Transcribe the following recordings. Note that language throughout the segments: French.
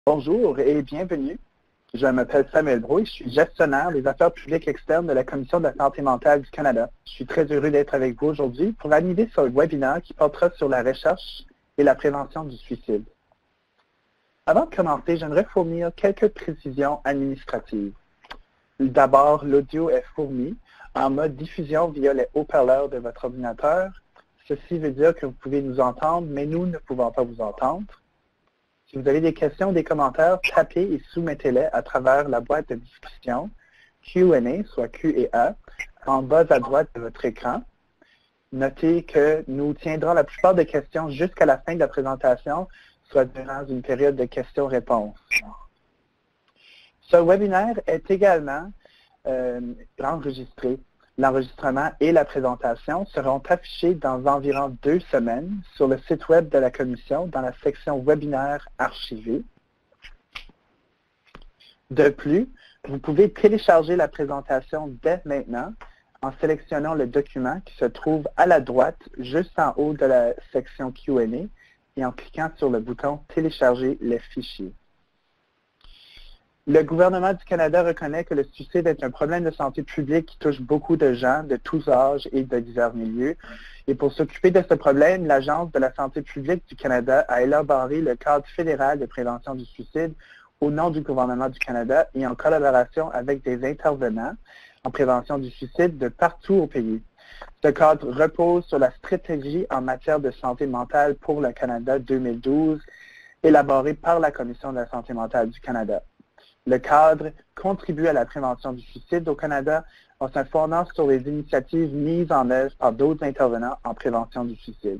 Bonjour et bienvenue. Je m'appelle Samuel Brault et je suis gestionnaire des affaires publiques externes de la Commission de la santé mentale du Canada. Je suis très heureux d'être avec vous aujourd'hui pour animer ce webinaire qui portera sur la recherche et la prévention du suicide. Avant de commencer, j'aimerais fournir quelques précisions administratives. D'abord, l'audio est fourni en mode diffusion via les haut-parleurs de votre ordinateur. Ceci veut dire que vous pouvez nous entendre, mais nous ne pouvons pas vous entendre. Si vous avez des questions ou des commentaires, tapez et soumettez-les à travers la boîte de discussion Q&A, soit Q et A, en bas à droite de votre écran. Notez que nous tiendrons la plupart des questions jusqu'à la fin de la présentation, soit durant une période de questions-réponses. Ce webinaire est également enregistré. L'enregistrement et la présentation seront affichés dans environ 2 semaines sur le site web de la Commission dans la section webinaire archivée. De plus, vous pouvez télécharger la présentation dès maintenant en sélectionnant le document qui se trouve à la droite, juste en haut de la section Q&A et en cliquant sur le bouton « Télécharger les fichiers ». Le gouvernement du Canada reconnaît que le suicide est un problème de santé publique qui touche beaucoup de gens de tous âges et de divers milieux. Et pour s'occuper de ce problème, l'Agence de la santé publique du Canada a élaboré le cadre fédéral de prévention du suicide au nom du gouvernement du Canada et en collaboration avec des intervenants en prévention du suicide de partout au pays. Ce cadre repose sur la stratégie en matière de santé mentale pour le Canada 2012, élaborée par la Commission de la santé mentale du Canada. Le cadre contribue à la prévention du suicide au Canada en se fondant sur les initiatives mises en œuvre par d'autres intervenants en prévention du suicide.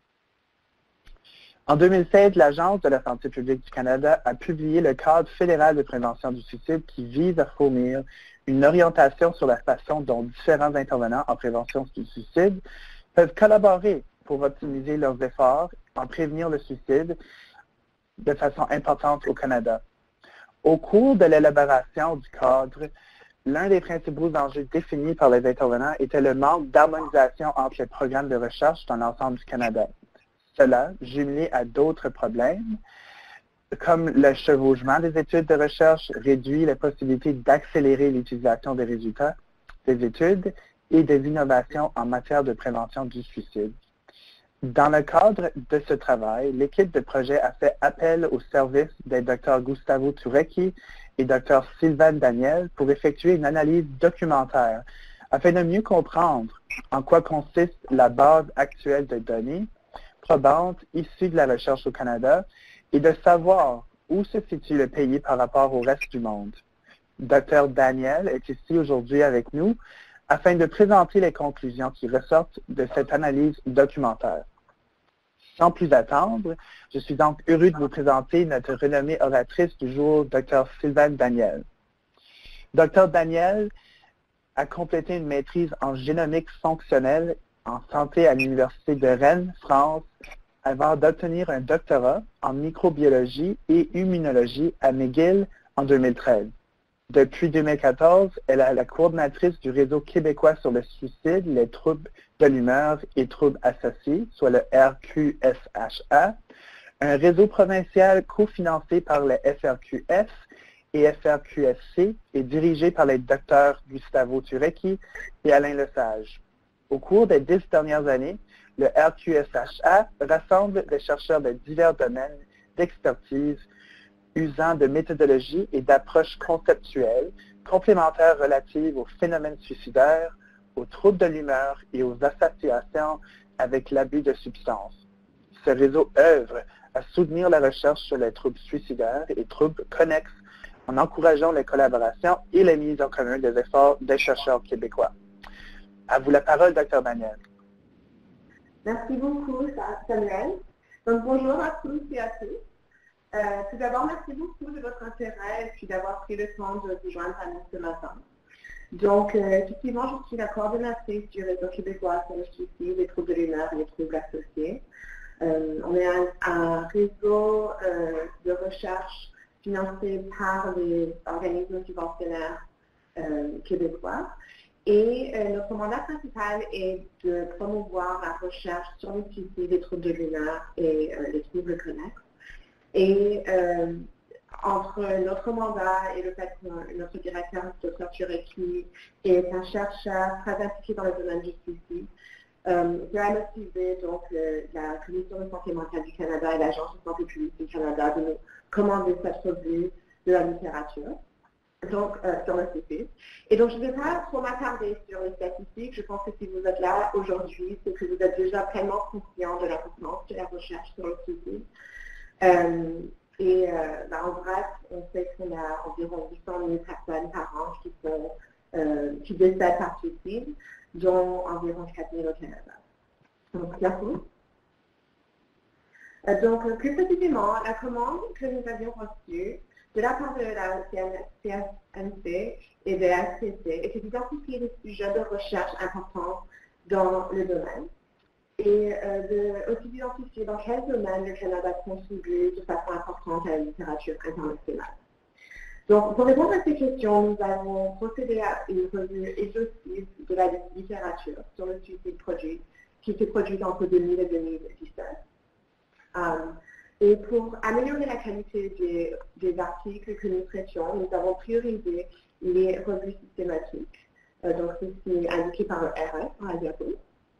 En 2016, l'Agence de la santé publique du Canada a publié le cadre fédéral de prévention du suicide qui vise à fournir une orientation sur la façon dont différents intervenants en prévention du suicide peuvent collaborer pour optimiser leurs efforts en prévenir le suicide de façon importante au Canada. Au cours de l'élaboration du cadre, l'un des principaux enjeux définis par les intervenants était le manque d'harmonisation entre les programmes de recherche dans l'ensemble du Canada. Cela, jumelé à d'autres problèmes, comme le chevauchement des études de recherche, réduit les possibilités d'accélérer l'utilisation des résultats des études et des innovations en matière de prévention du suicide. Dans le cadre de ce travail, l'équipe de projet a fait appel au service des Dr Gustavo Turecki et Dr Sylvain Daniel pour effectuer une analyse documentaire afin de mieux comprendre en quoi consiste la base actuelle de données probantes issues de la recherche au Canada et de savoir où se situe le pays par rapport au reste du monde. Dr Daniel est ici aujourd'hui avec nous afin de présenter les conclusions qui ressortent de cette analyse documentaire. Sans plus attendre, je suis donc heureux de vous présenter notre renommée oratrice du jour, Dr Sylvain Daniel. Dr Daniel a complété une maîtrise en génomique fonctionnelle en santé à l'Université de Rennes, France, avant d'obtenir un doctorat en microbiologie et immunologie à McGill en 2013. Depuis 2014, elle est la coordinatrice du réseau québécois sur le suicide, les troubles de l'humeur et troubles associés, soit le RQSHA, un réseau provincial cofinancé par le FRQS et FRQSC et dirigé par les docteurs Gustavo Turecki et Alain Lesage. Au cours des 10 dernières années, le RQSHA rassemble des chercheurs de divers domaines d'expertise usant de méthodologies et d'approches conceptuelles complémentaires relatives aux phénomènes suicidaires, aux troubles de l'humeur et aux associations avec l'abus de substances. Ce réseau œuvre à soutenir la recherche sur les troubles suicidaires et troubles connexes en encourageant les collaborations et la mise en commun des efforts des chercheurs québécois. À vous la parole, Dr Daniel. Merci beaucoup, Samuel. Donc, bonjour à tous et à tous. Tout d'abord, merci beaucoup de votre intérêt et puis d'avoir pris le temps de vous joindre à nous ce matin. Donc, effectivement, je suis la coordonnatrice du réseau québécois sur le suicide, les troubles de l'humeur et les troubles associés. On est un réseau de recherche financé par les organismes subventionnaires québécois. Et notre mandat principal est de promouvoir la recherche sur le suicide, les troubles de l'humeur et les troubles connexes. Et entre notre mandat et le fait que notre directeur, Dr. Tureki, est un chercheur très impliqué dans le domaine du suicide, ça a motivé donc la Commission de santé mentale du Canada et l'Agence de santé publique du Canada de nous commander cette revue de la littérature donc, sur le suicide. Et donc, je ne vais pas trop m'attarder sur les statistiques. Je pense que si vous êtes là aujourd'hui, c'est que vous êtes déjà pleinement conscient de l'importance de la recherche sur le suicide. En bref, on sait qu'on a environ 800 000 personnes par an qui décèdent par suicide, dont environ 4 000 au Canada. Donc, merci. Donc, plus précisément, la commande que nous avions reçue de la part de la CNC et de la SCC était d'identifier des sujets de recherche importants dans le domaine et aussi d'identifier dans quel domaine le Canada contribue de façon importante à la littérature internationale. Donc, pour répondre à ces questions, nous avons procédé à une revue exhaustive de la littérature sur le suicide produit, qui était produite entre 2000 et 2017. Et pour améliorer la qualité des articles que nous traitions, nous avons priorisé les revues systématiques. Donc, c'est indiqué par le RS, par la diapo.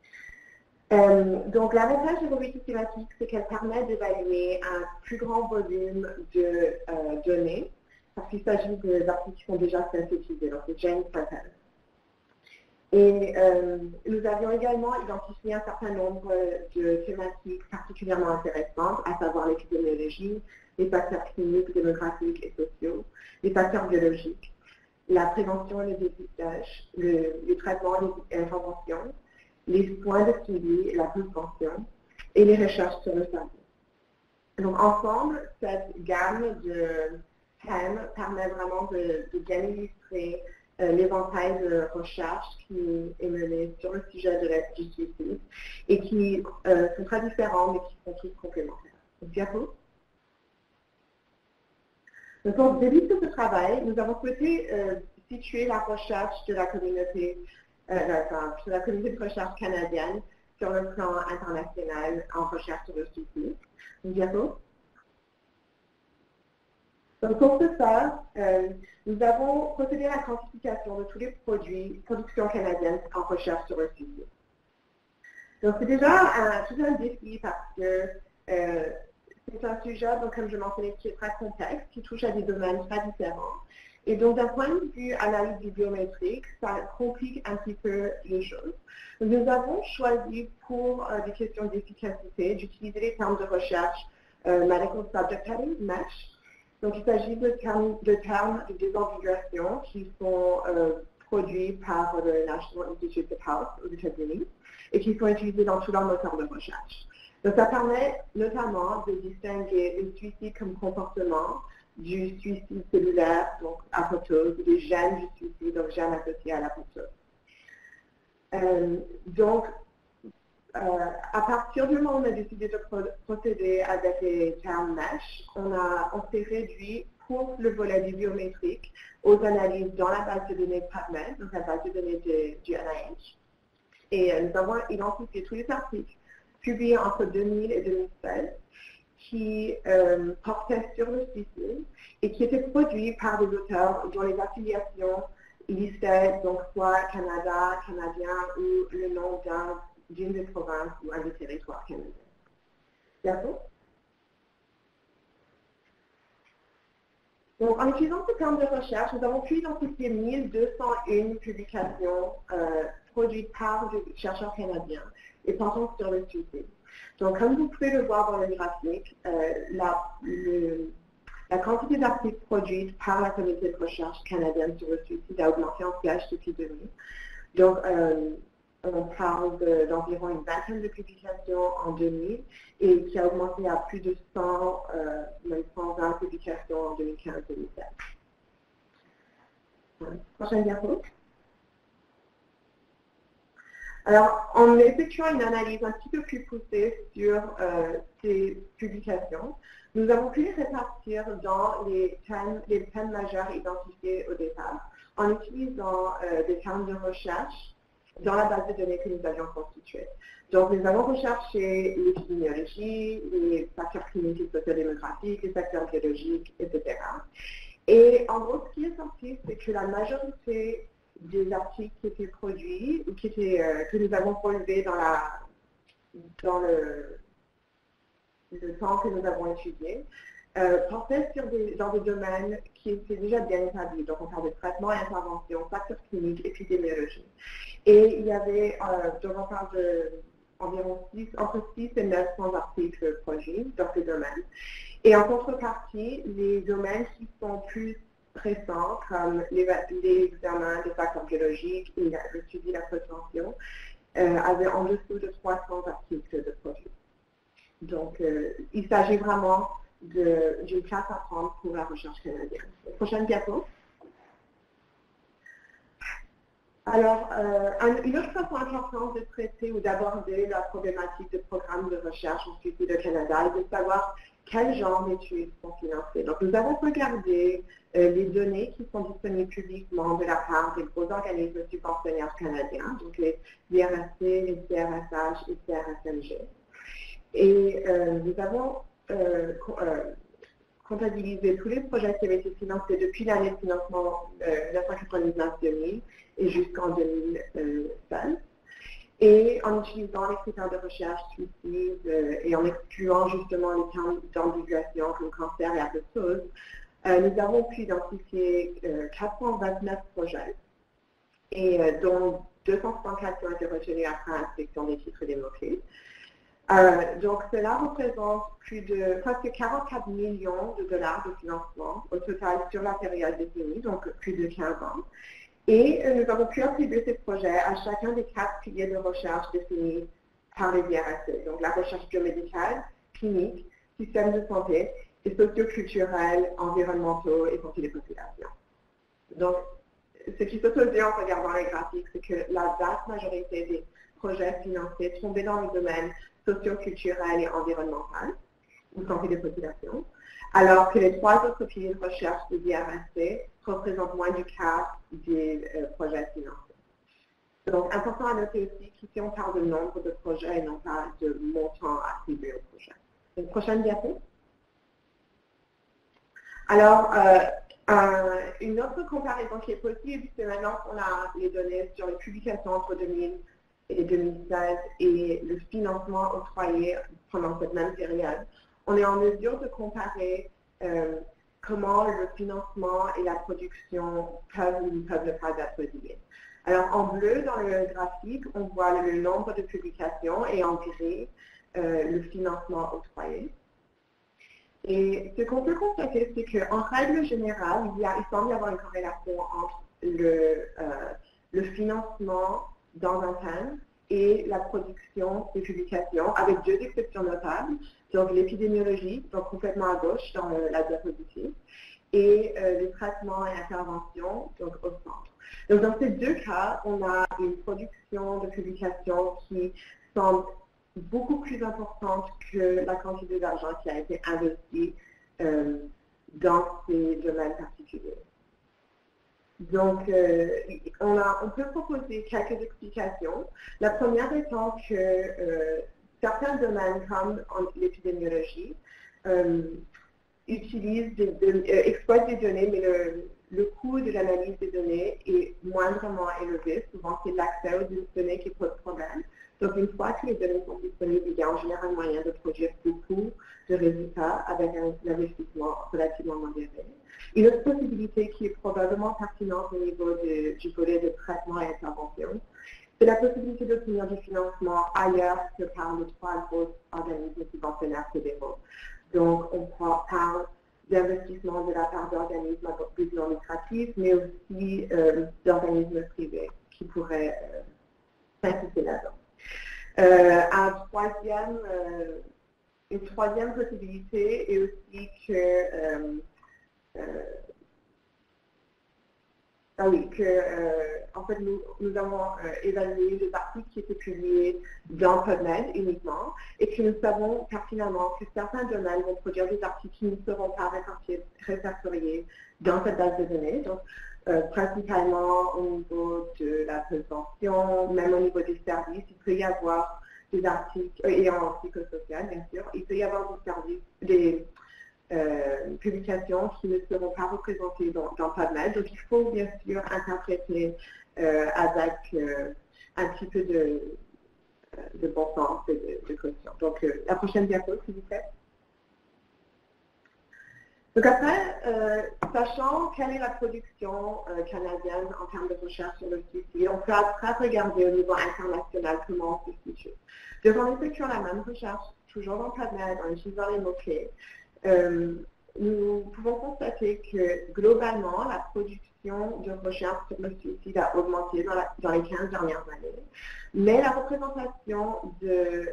Donc, l'avantage des revues systématiques, c'est qu'elles permettent d'évaluer un plus grand volume de données, parce qu'il s'agit d'articles qui sont déjà synthétisés, donc c'est déjà une synthèse. Et nous avions également identifié un certain nombre de thématiques particulièrement intéressantes, à savoir l'épidémiologie, les facteurs cliniques, démographiques et sociaux, les facteurs biologiques, la prévention et le dépistage, le traitement et l'intervention, les soins de suivi, la prévention et les recherches sur le cerveau. Donc ensemble, cette gamme de thèmes permet vraiment de bien illustrer l'éventail de recherche qui est mené sur le sujet du suicide et qui sont très différents mais qui sont tous complémentaires. Donc, diapo. Donc, au début de ce travail, nous avons souhaité situer la recherche de la communauté, de la communauté de recherche canadienne sur le plan international en recherche sur le suicide. Donc, diapo. Donc, pour ce faire, nous avons procédé à la quantification de tous les productions canadiennes en recherche sur le suicide. Donc, c'est déjà tout un défi parce que c'est un sujet, donc, comme je mentionnais, qui est très complexe, qui touche à des domaines très différents. Et donc, d'un point de vue analyse bibliométrique, ça complique un petit peu les choses. Donc, nous avons choisi pour des questions d'efficacité d'utiliser les termes de recherche Medical Subject Heading, MESH. Donc, il s'agit de termes de désambiguation qui sont produits par le National Institute of Health aux États-Unis et qui sont utilisés dans tous leurs moteurs de recherche. Donc, ça permet notamment de distinguer le suicide comme comportement du suicide cellulaire, donc apoptose, des gènes du suicide, donc gènes associés à l'apoptose. À partir du moment où on a décidé de procéder avec les termes MESH, on s'est réduit pour le volet bibliométrique aux analyses dans la base de données PubMed, donc la base de données du NIH. Et nous avons identifié tous les articles publiés entre 2000 et 2016 qui portaient sur le suicide et qui étaient produits par des auteurs dont les affiliations listaient donc soit Canada, Canadien ou le nom d'une des provinces ou un des territoires canadiens. D'accord? Donc, en utilisant ce terme de recherche, nous avons pu identifier 1201 publications produites par des chercheurs canadiens et portant sur le suicide. Donc, comme vous pouvez le voir dans le graphique, la quantité d'articles produits par la communauté de recherche canadienne sur le suicide a augmenté en flèche depuis 2000. Donc, on parle d'environ une vingtaine de publications en 2000 et qui a augmenté à plus de 120 publications en 2015-2016. Prochaine diapo. Alors, en effectuant une analyse un petit peu plus poussée sur ces publications, nous avons pu les répartir dans les thèmes majeurs identifiés au départ en utilisant des termes de recherche dans la base de données que nous avions constituée. Donc, nous avons recherché l'épidémiologie, les facteurs cliniques et sociodémographiques, les facteurs biologiques, etc. Et en gros, ce qui est sorti, c'est que la majorité des articles qui étaient produits ou que nous avons relevés dans le temps que nous avons étudié, portaient dans des domaines qui étaient déjà bien établis. Donc, on parle de traitement, intervention, facteurs cliniques, épidémiologie. Et il y avait, donc on parle d'environ entre 6 et 900 articles produits dans ces domaines. Et en contrepartie, les domaines qui sont plus récents, comme les examens des facteurs biologiques et le suivi de la prévention, avaient en dessous de 300 articles de produits. Donc, il s'agit vraiment d'une classe à prendre pour la recherche canadienne. Prochaine diapo. Alors, une autre façon importante de traiter ou d'aborder la problématique de programmes de recherche en suicide au Canada est de savoir quel genre d'études sont financées. Donc, nous avons regardé les données qui sont disponibles publiquement de la part des gros organismes subventionnaires canadiens, donc les IRSC, les CRSH et CRSMG. Et nous avons comptabilisé tous les projets qui avaient été financés depuis l'année de financement 1999-2000 et jusqu'en 2016. Et en utilisant les critères de recherche suicide et en excluant justement les termes d'ambiguation comme cancer et apoptose, nous avons pu identifier 429 projets, et dont 264 qui ont été retenus après inspection des titres des mots-clés. Donc, cela représente presque 44 millions de dollars de financement au total sur la période définie, donc plus de 15 ans. Et nous avons pu attribuer ces projets à chacun des 4 piliers de recherche définis par les IRSC. Donc, la recherche biomédicale, clinique, système de santé et socioculturels, environnementaux et santé des populations. Donc, ce qui se faisait en regardant les graphiques, c'est que la vaste majorité des projets financés tombaient dans le domaine socio-culturel et environnemental, ou santé des populations, alors que les 3 autres piliers de recherche de l'IRSC représentent moins du quart des projets financés. Donc, important à noter aussi qu'ici, on parle de nombre de projets et non pas de montant attribué au projet. Une prochaine diapo. Alors, une autre comparaison qui est possible, c'est maintenant qu'on a les données sur les publications entre 2000 et 2016 et le financement octroyé pendant cette même période, on est en mesure de comparer comment le financement et la production peuvent ou ne peuvent ne pas être liés. Alors, en bleu, dans le graphique, on voit le nombre de publications et en gris, le financement octroyé. Et ce qu'on peut constater, c'est qu'en règle générale, il semble y avoir une corrélation entre le financement dans un thème et la production des publications, avec 2 exceptions notables, donc l'épidémiologie, donc complètement à gauche dans la diapositive, et les traitements et interventions, donc au centre. Donc dans ces 2 cas, on a une production de publications qui semble beaucoup plus importante que la quantité d'argent qui a été investie dans ces domaines particuliers. Donc, on peut proposer quelques explications. La première étant que certains domaines comme l'épidémiologie exploitent des données, mais le coût de l'analyse des données est moindrement élevé. Souvent, c'est l'accès aux données qui pose problème. Donc, une fois que les données sont disponibles, il y a en général moyen de produire beaucoup de résultats avec un investissement relativement modéré. Une autre possibilité qui est probablement pertinente au niveau du volet de traitement et intervention, c'est la possibilité d'obtenir du financement ailleurs que par les 3 gros organismes subventionnaires fédéraux. Donc, on parle d'investissement de la part d'organismes à but non lucratif, mais aussi d'organismes privés qui pourraient s'impliquer là-dedans. Une troisième possibilité est aussi que en fait, nous avons évalué les articles qui étaient publiés dans PubMed uniquement et que nous savons pertinemment que certains domaines vont produire des articles qui ne seront pas répertoriés dans cette base de données. Donc, principalement au niveau de la prévention, même au niveau des services, il peut y avoir des articles, et en psychosocial bien sûr, il peut y avoir des services, des publications qui ne seront pas représentées dans PubMed. Donc il faut bien sûr interpréter avec un petit peu de bon sens et de caution. Donc la prochaine diapo, s'il vous plaît. Donc après, sachant quelle est la production canadienne en termes de recherche sur le suicide, on peut après regarder au niveau international comment on se situe. Donc en effectuant la même recherche, toujours dans PubMed, en utilisant les mots-clés, nous pouvons constater que globalement, la production de recherche sur le suicide a augmenté dans les 15 dernières années, mais la représentation de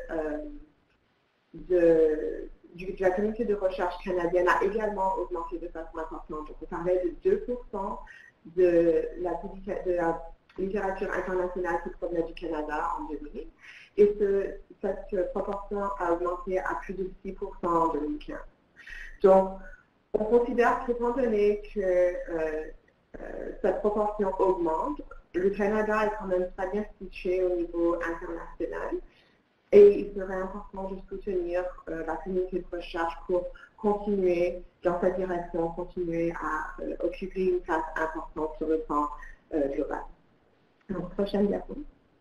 la communauté de recherche canadienne a également augmenté de façon importante. Donc, on parlait de 2% de la littérature internationale qui provenait du Canada en 2000, et cette proportion a augmenté à plus de 6% en 2015. Donc, on considère qu'étant donné que cette proportion augmente, le Canada est quand même très bien situé au niveau international et il serait important de soutenir la communauté de recherche pour continuer dans cette direction, continuer à occuper une place importante sur le plan global. Donc, prochaine diapo.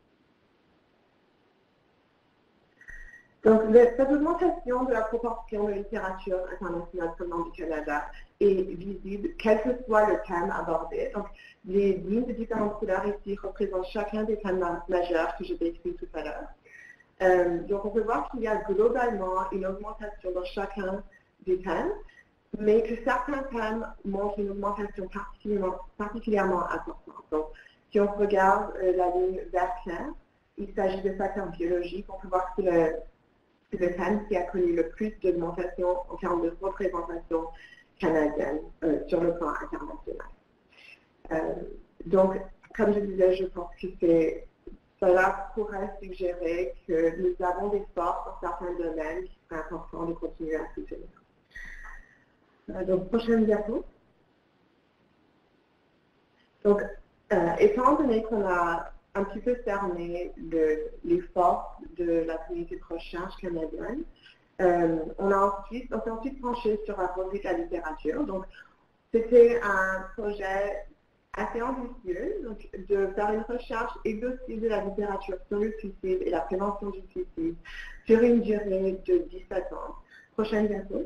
Donc, cette augmentation de la proportion de littérature internationale provenant du Canada est visible, quel que soit le thème abordé. Donc, les lignes de différentes couleurs ici représentent chacun des thèmes majeurs que j'ai décrits tout à l'heure. Donc, on peut voir qu'il y a globalement une augmentation dans chacun des thèmes, mais que certains thèmes montrent une augmentation particulièrement importante. Donc, si on regarde la ligne vert clair, il s'agit de facteurs biologiques. On peut voir que c'est le thème qui a connu le plus d'augmentation en termes de représentation canadienne sur le plan international. Donc, comme je disais, je pense que cela pourrait suggérer que nous avons des forces dans certains domaines qui seraient importants de continuer à soutenir. Donc, prochaine diapo. Donc, étant donné qu'on a un petit peu cerné les forces de la communauté de recherche canadienne, on s'est ensuite penché sur la revue de la littérature. Donc, c'était un projet assez ambitieux, donc de faire une recherche exhaustive de la littérature sur le suicide et la prévention du suicide sur une durée de 17 ans. Prochaine diapo.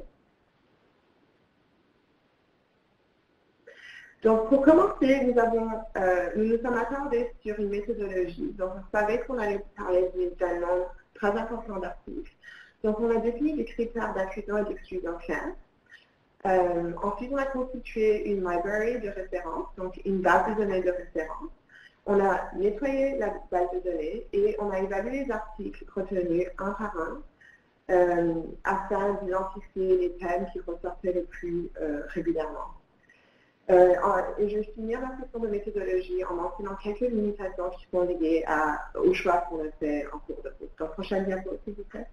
Donc, pour commencer, nous nous sommes attardés sur une méthodologie. Donc, on savait qu'on allait parler d'un nombre très important d'articles. Donc, on a défini les critères d'inclusion et d'exclusion clairs. Ensuite, on a constitué une library de référence, donc une base de données de référence. On a nettoyé la base de données et on a évalué les articles retenus un par un afin d'identifier les thèmes qui ressortaient le plus régulièrement. Et je vais finir la section de méthodologie en mentionnant quelques limitations qui sont liées au choix qu'on a fait en cours de route. Donc, prochaine diapo, s'il vous plaît.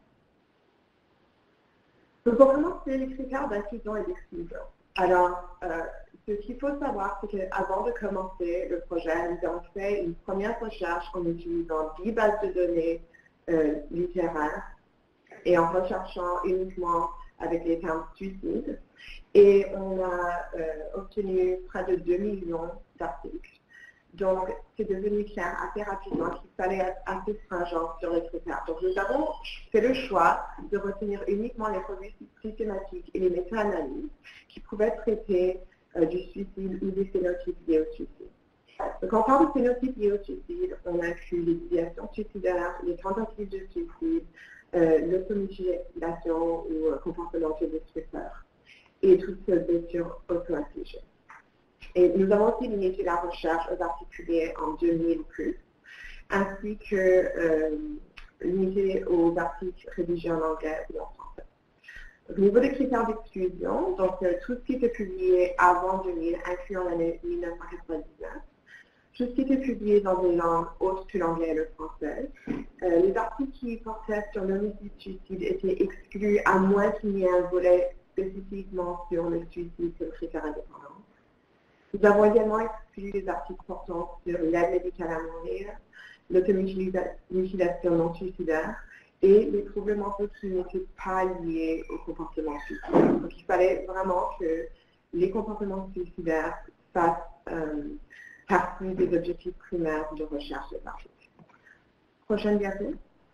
Donc, pour commencer, les critères d'inclusion et d'exclusion. Alors, ce qu'il faut savoir, c'est qu'avant de commencer le projet, nous avons fait une première recherche en utilisant 10 bases de données littéraires et en recherchant uniquement avec les termes suicide. Et on a obtenu près de 2 millions d'articles. Donc, c'est devenu clair assez rapidement qu'il fallait être assez stringent sur les critères. Donc, nous avons fait le choix de retenir uniquement les revues systématiques et les méta-analyses qui pouvaient traiter du suicide ou des phénotypes liés au suicide. Donc, quand on parle de phénotypes liés au suicide, on inclut les idéations suicidaires, les tentatives de suicide, l'automutilation ou comportement destructeur, et toutes ces blessures auto-infligées. Et nous avons aussi limité la recherche aux articles publiés en 2000 ou plus, ainsi que limité aux articles rédigés en anglais ou en français. Au niveau des critères d'exclusion, donc tout ce qui était publié avant 2000, incluant l'année 1999, tout ce qui était publié dans des langues autres que l'anglais et le français. Les articles qui portaient sur l'homicide suicide étaient exclus à moins qu'il y ait un volet spécifiquement sur le suicide comme critère indépendant. Nous avons également exclu les articles portant sur l'aide médicale à mourir, l'automutilation non suicidaire et les troubles mentaux qui n'étaient pas liés au comportement suicidaire. Donc il fallait vraiment que les comportements suicidaires fassent partie des objectifs primaires de recherche des articles. Prochaine diapo.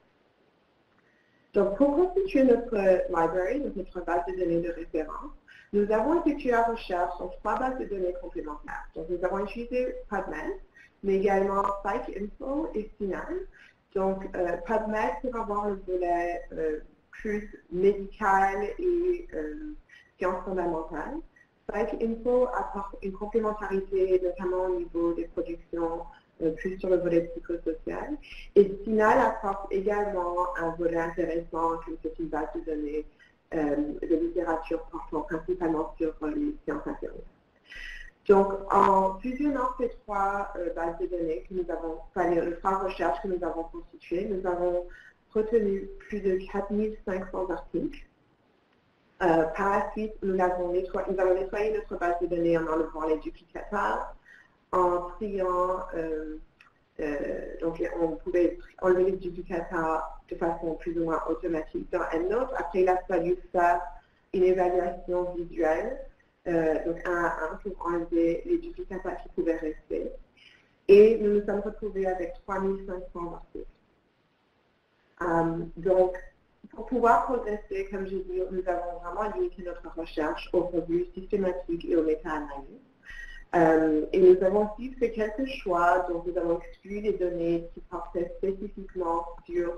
Donc pour constituer notre library, notre base de données de référence, nous avons effectué la recherche sur 3 bases de données complémentaires. Donc nous avons utilisé PubMed, mais également PsycInfo et CINAHL. Donc PubMed pour avoir le volet plus médical et sciences fondamentales. PsycInfo apporte une complémentarité, notamment au niveau des productions, plus sur le volet psychosocial. Et CINAHL apporte également un volet intéressant, comme c'est une base de données de littérature portant principalement sur les sciences infirmières. Donc, en fusionnant ces 3 bases de données que nous avons, les 3 recherches que nous avons constituées, nous avons retenu plus de 4500 articles. Par la suite, nous avons nettoyé notre base de données en enlevant les duplicata, en triant, donc on pouvait enlever les duplicata de façon plus ou moins automatique dans EndNote. Après, il a fallu faire une évaluation visuelle, donc 1 à 1, pour enlever les duplicata qui pouvaient rester. Et nous nous sommes retrouvés avec 3500 articles. Donc, pour pouvoir progresser, comme j'ai dit, nous avons vraiment limité notre recherche aux revues systématiques et aux méta-analyses. Et nous avons aussi fait quelques choix, donc nous avons exclu les données qui portaient spécifiquement sur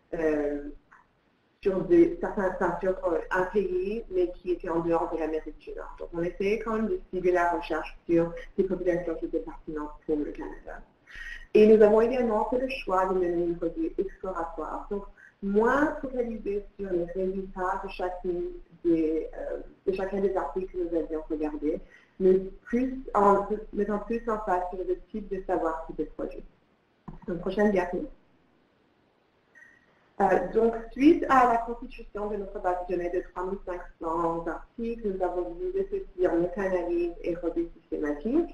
un pays, mais qui était en dehors de l'Amérique du Nord. Donc on essayait quand même de cibler la recherche sur des populations qui étaient pertinentes pour le Canada. Et nous avons également fait le choix de mener une revue exploratoire, donc moins focalisée sur les résultats de chacun des articles que nous avions regardés, mais en mettant plus en face sur le type de savoir qui était produit. Donc, prochaine diapo. Donc, suite à la constitution de notre base de données de 3500 articles, nous avons divisé ceci en méta-analyse et revue systématique.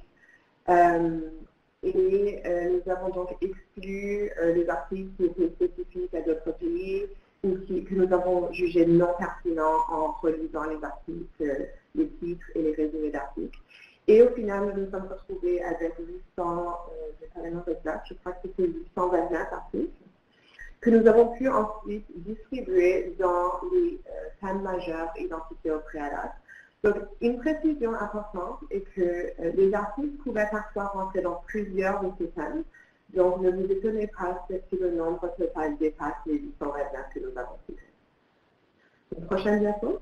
Nous avons donc exclu les articles qui étaient spécifiques à d'autres pays ou que nous avons jugés non pertinents en relisant les articles, les titres et les résumés d'articles. Et au final, nous nous sommes retrouvés avec 800, je crois que c'était 829 articles, que nous avons pu ensuite distribuer dans les thèmes majeurs identifiés au préalable. Donc, une précision importante est que les articles pouvaient parfois rentrer dans plusieurs de ces thèmes. Donc, ne vous étonnez pas si le nombre total dépasse les 829 que nous avons fixés. Prochaine diapo.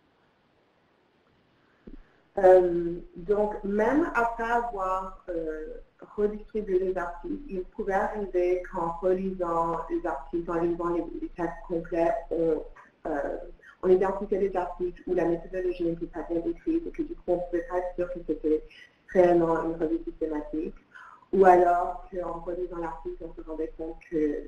Donc, même après avoir redistribué les articles, il pouvait arriver qu'en relisant les articles, en lisant les textes complets, on identifiait des articles où la méthodologie n'était pas bien décrite et que du coup, on ne pouvait pas être sûr que c'était réellement une revue systématique. Ou alors qu'en relisant l'article, on se rendait compte que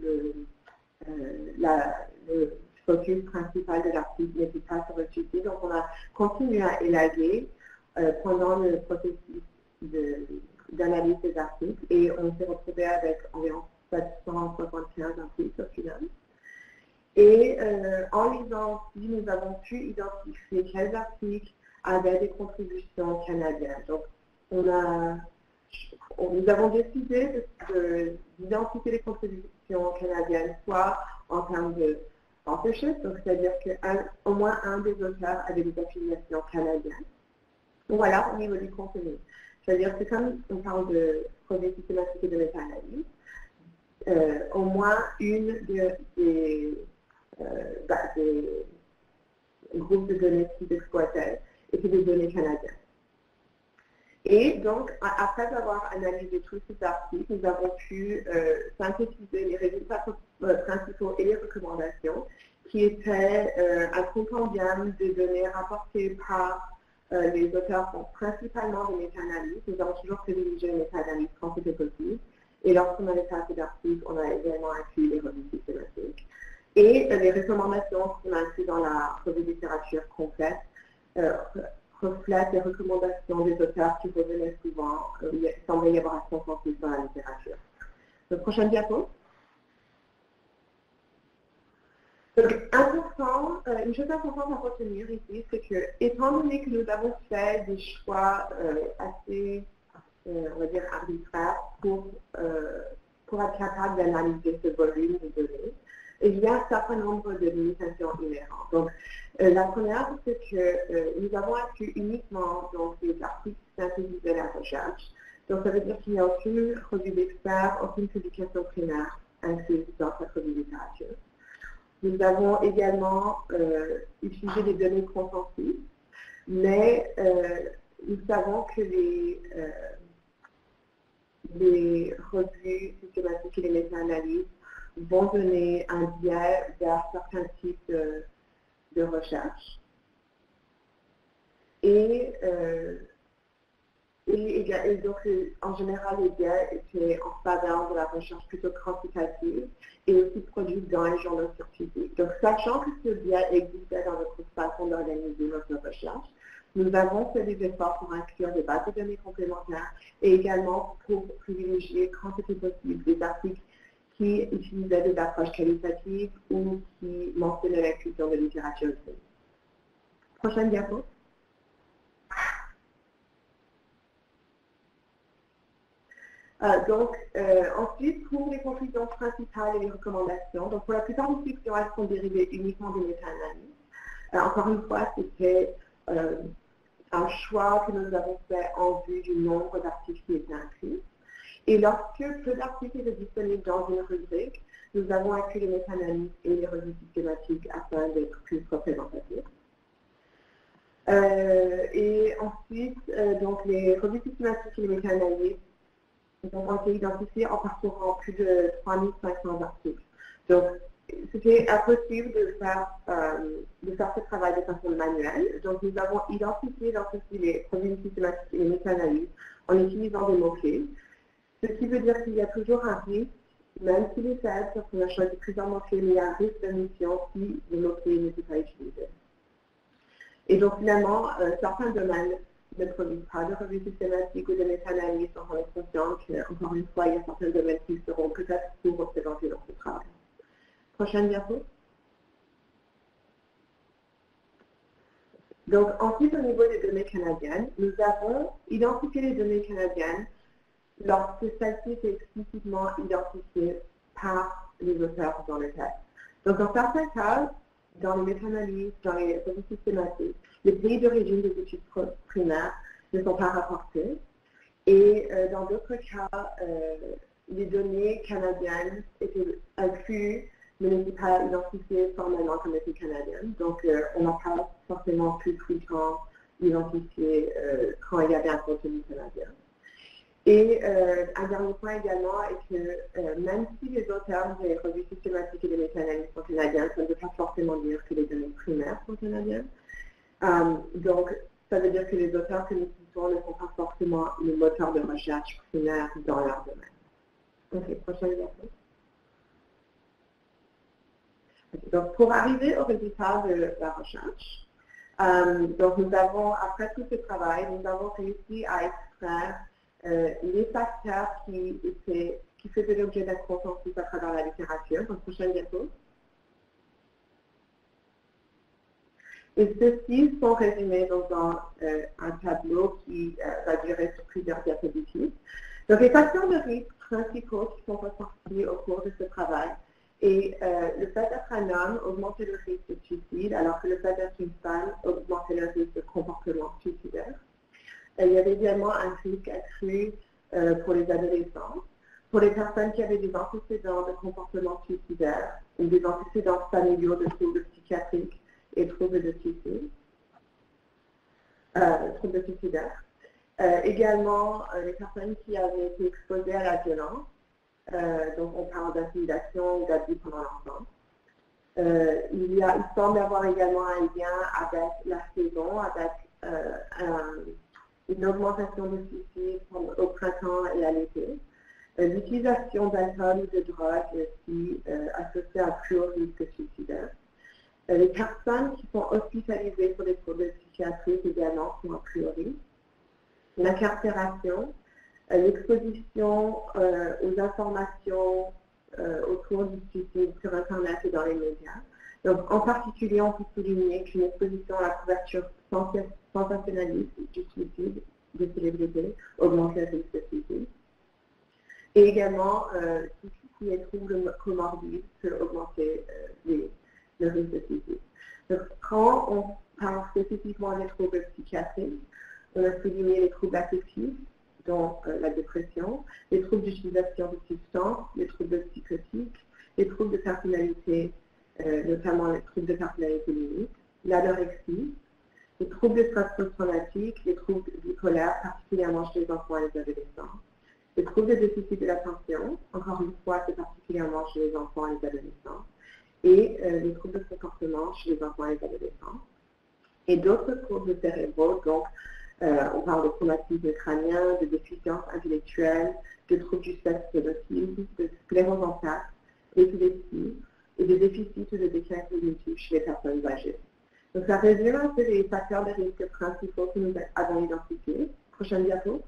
le focus principal de l'article n'était pas sur le suicide. Donc, on a continué à élaguer pendant le processus d'analyse des articles et on s'est retrouvé avec environ 775 articles au final. Et en lisant aussi, nous avons pu identifier quels articles avaient des contributions canadiennes. Donc, nous avons décidé d'identifier les contributions canadiennes, soit en termes de authorship, donc c'est-à-dire qu'au moins un des auteurs avait des affiliations canadiennes. Ou alors au niveau du contenu. C'est-à-dire que comme on parle de projets systématiques et de méta-analyse, au moins une des groupes de données qu'ils exploitaient étaient des données canadiennes. Et donc, après avoir analysé tous ces articles, nous avons pu synthétiser les résultats principaux et les recommandations qui étaient un compendium de données rapportées par Les auteurs font principalement des méta-analyses. Nous avons toujours privilégié les méta-analyses quand c'était possible. Et lorsqu'on avait fait assez d'articles, on a également inclus les revues systématiques. Et les recommandations qu'on a incluses dans la revue de littérature complète reflètent les recommandations des auteurs qui revenaient souvent. Il semblait y avoir un consensus dans la littérature. Donc, prochaine diapo. Donc, une chose importante à retenir ici, c'est que, étant donné que nous avons fait des choix assez, on va dire, arbitraires pour être capable d'analyser ce volume de données, il y a un certain nombre de limitations inhérentes. Donc, la première, c'est que nous avons inclus uniquement donc, des articles synthétisés de la recherche. Donc, ça veut dire qu'il n'y a aucune revue d'experts, aucune publication primaire incluse dans cette revue de littérature. Nous avons également utilisé des données consensus, mais nous savons que les revues systématiques et les méta-analyses vont donner un biais vers certains types de recherche. Et donc, en général, les biais étaient en faveur de la recherche plutôt quantitative et aussi produite dans les journaux scientifiques. Donc, sachant que ce biais existait dans notre façon d'organiser notre recherche, nous avons fait des efforts pour inclure des bases de données complémentaires et également pour privilégier, quand c'était possible, des articles qui utilisaient des approches qualitatives ou qui mentionnaient l'inclusion de littérature aussi. Prochaine diapo. Ensuite, pour les conclusions principales et les recommandations, donc pour la plupart des sections, elles sont dérivées uniquement des méta-analyses. Encore une fois, c'était un choix que nous avons fait en vue du nombre d'articles qui étaient inclus. Et lorsque peu d'articles étaient disponibles dans une rubrique, nous avons inclus les méta-analyses et les revues systématiques afin d'être plus représentatifs. Et ensuite, donc les revues systématiques et les méta-analyses ont été identifiés en parcourant plus de 3500 articles. Donc, c'était impossible de faire ce travail de façon manuelle. Donc, nous avons identifié les revues systématiques et les méta-analyses en utilisant des mots-clés. Ce qui veut dire qu'il y a toujours un risque, même s'il est faible, parce qu'on a choisi plusieurs mots-clés, mais il y a un risque d'omission si les mots-clés n'étaient pas utilisés. Et donc, finalement, certains domaines ne produisent pas de revues systématiques ou de méta-analyses, on est conscient qu'encore une fois, il y a certains domaines qui seront peut-être sous-représentés dans ce travail. Prochaine diapo. Donc, ensuite, au niveau des données canadiennes, nous avons identifié les données canadiennes lorsque celles-ci étaient explicitement identifiées par les auteurs dans le texte. Donc, dans certains cas, dans les méta-analyses, dans les revues systématiques, les pays d'origine des études primaires ne sont pas rapportés. Et dans d'autres cas, les données canadiennes étaient incluses, mais n'étaient pas identifiées formellement comme étant canadiennes. Donc, on n'a pas forcément pu tout le temps identifier quand il y avait un contenu canadien. Et un dernier point également est que même si les auteurs des revues systématiques et des méta-analyses sont canadiens, ça ne veut pas forcément dire que les données primaires sont canadiennes. Donc, ça veut dire que les auteurs que nous citons ne sont pas forcément les moteurs de recherche primaires dans leur domaine. Ok, prochaine diapo. Donc, pour arriver au résultat de la recherche, donc nous avons, après tout ce travail, nous avons réussi à extraire les facteurs qui faisaient l'objet d'un consensus à travers la littérature. Donc, prochaine diapo. Et ceux-ci sont résumés dans un tableau qui va durer sur plusieurs diapositives. Donc, les facteurs de risque principaux qui sont ressortis au cours de ce travail et le fait d'être un homme augmentait le risque de suicide, alors que le fait d'être une femme augmentait le risque de comportement suicidaire. Il y avait également un risque accru pour les adolescents, pour les personnes qui avaient des antécédents de comportement suicidaire ou des antécédents familiaux de troubles psychiatriques et troubles de suicide, troubles suicidaires. Également, les personnes qui avaient été exposées à la violence, donc on parle d'intimidation ou d'abus pendant l'enfance. Il semble y avoir également un lien avec la saison, avec une augmentation de suicides au printemps et à l'été. L'utilisation d'alcool ou de drogue est aussi associée à un plus haut risque suicidaire. Les personnes qui sont hospitalisées pour des troubles psychiatriques également sont à plus haut risque. L'incarcération, l'exposition aux informations autour du suicide sur Internet et dans les médias. Donc, en particulier, on peut souligner qu'une exposition à la couverture sensationnaliste du suicide des célébrités augmente le risque de suicide. Et également, tout ce qui est troubles comorbides peut augmenter le risque de suicide. Donc, quand on parle spécifiquement des troubles psychiatriques, on a souligné les troubles affectifs, dont la dépression, les troubles d'utilisation de substances, les troubles psychotiques, les troubles de personnalité, notamment les troubles de personnalité limite, l'anorexie, les troubles de stress post-traumatique, les troubles bipolaires, particulièrement chez les enfants et les adolescents, les troubles de déficit de l'attention, encore une fois, c'est particulièrement chez les enfants et les adolescents, et les troubles de comportement chez les enfants et les adolescents, et d'autres troubles cérébraux, donc on parle de traumatisme crânien, de déficience intellectuelle, de troubles du spectre de l'autisme, de sclérose en plaques, d'épilepsie et de déficits ou de déclin cognitif chez les personnes âgées. Donc ça résume un peu les facteurs de risque principaux que nous avons identifiés. Prochaine diapo.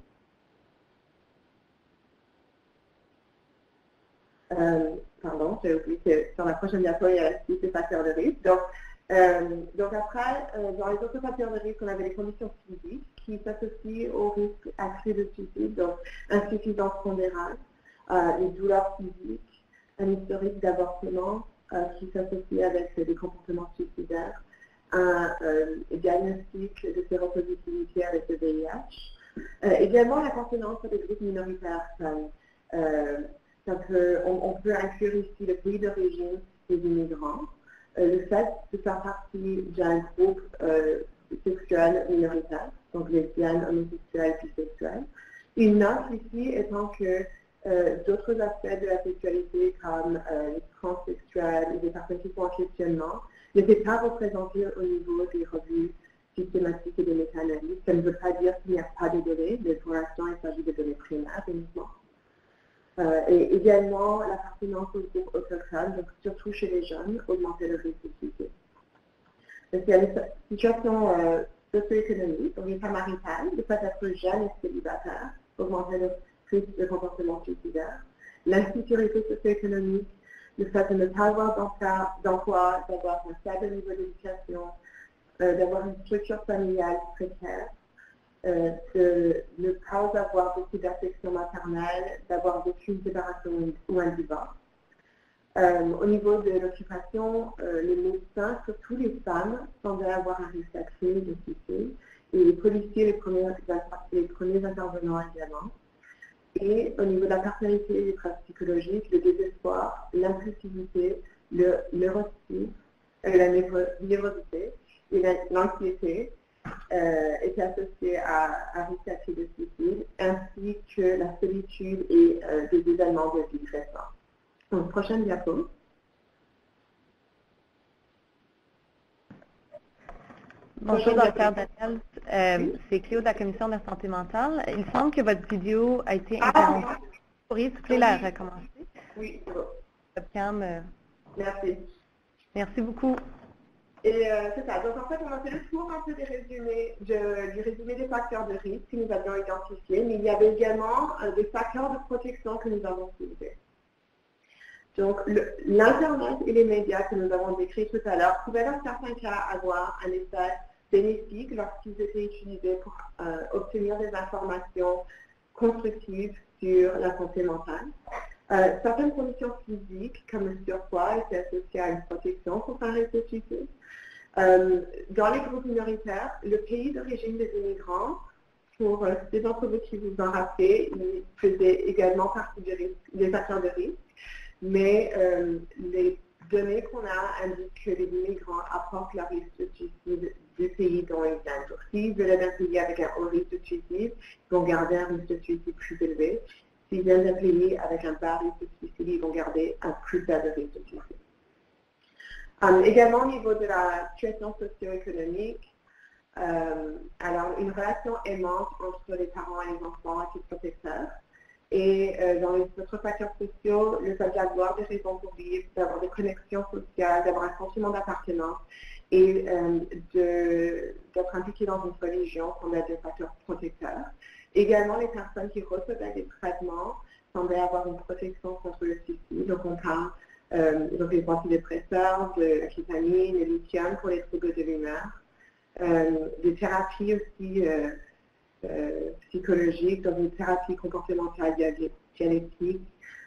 Pardon, j'ai oublié que sur la prochaine diapo, il y a aussi ces facteurs de risque. Donc après, dans les autres facteurs de risque, on avait les conditions physiques qui s'associent au risque accru de suicide, donc insuffisance pondérale, les douleurs physiques, un historique d'avortement qui s'associe avec des comportements suicidaires, un diagnostic de séropositivité avec le VIH, également l'appartenance à des groupes minoritaires. On peut inclure ici le pays d'origine des immigrants, le fait de faire partie d'un groupe sexuel minoritaire, donc lesbiennes, homosexuels, bisexuels. Une note ici étant que d'autres aspects de la sexualité comme les transsexuels ou des personnes qui sont en questionnement n'étaient pas représentés au niveau des revues systématiques et des méta-analyses. Ça ne veut pas dire qu'il n'y a pas de données, mais pour l'instant, il s'agit de données primaires uniquement. Et également l'appartenance au groupe autochtone, donc surtout chez les jeunes, augmenter le risque de suicide. Donc il y a les situations socio-économiques, donc l'état marital, le fait d'être jeune et célibataire, augmenter le risque de comportement suicidaire. L'insécurité socio-économique, le fait de ne pas avoir d'emploi, d'avoir un faible niveau d'éducation, d'avoir une structure familiale précaire, de ne pas avoir beaucoup d'affection maternelle, d'avoir vécu une séparation ou un divorce. Au niveau de l'occupation, les médecins, surtout les femmes, semblaient avoir un risque accru de suicide, et les policiers, les premiers intervenants également. Et au niveau de la personnalité et des traces psychologiques, le désespoir, l'impulsivité, le neuroticisme, la névrosité et l'anxiété étaient associés à un risque accru de suicide, ainsi que la solitude et des isolements de vie récents. Donc, prochaine diapo. Bonjour, Dr. Daniel. C'est Cléo de la Commission de la santé mentale. Il semble que votre vidéo a été interrompue. Vous pourriez, s'il vous plaît, la recommencer? Oui, c'est bon. Webcam. Merci. Merci beaucoup. Et c'est ça. Donc, en fait, on a fait le tour un peu du résumé des facteurs de risque que nous avions identifiés, mais il y avait également des facteurs de protection que nous avons soulevés. Donc, l'Internet et les médias que nous avons décrits tout à l'heure pouvaient dans certains cas avoir un effet bénéfique lorsqu'ils étaient utilisés pour obtenir des informations constructives sur la santé mentale. Certaines conditions physiques, comme le surpoids, étaient associées à une protection contre un risque de suicide. Dans les groupes minoritaires, le pays d'origine des immigrants, pour ces d'entre vous qui vous en rappelez, ils faisaient également partie des facteurs de risque. Mais les données qu'on a indiquent que les immigrants apportent le risque de suicide du pays dont ils viennent. Donc, s'ils viennent d'un pays avec un haut risque de suicide, ils vont garder un risque de suicide plus élevé. S'ils viennent d'un pays avec un bas risque de suicide, ils vont garder un plus faible risque de suicide. Également, au niveau de la situation socio-économique, Alors, une relation aimante entre les parents et les enfants et les protecteurs. Et dans les autres facteurs sociaux, le fait d'avoir des raisons pour vivre, d'avoir des connexions sociales, d'avoir un sentiment d'appartenance et d'être impliqué dans une religion sont des facteurs protecteurs. Également, les personnes qui recevaient des traitements semblaient avoir une protection contre le suicide. Donc, on parle des antidépresseurs, de la kétamine, le lithium pour les troubles de l'humeur, des thérapies aussi psychologiques, donc une thérapie comportementale dialectique,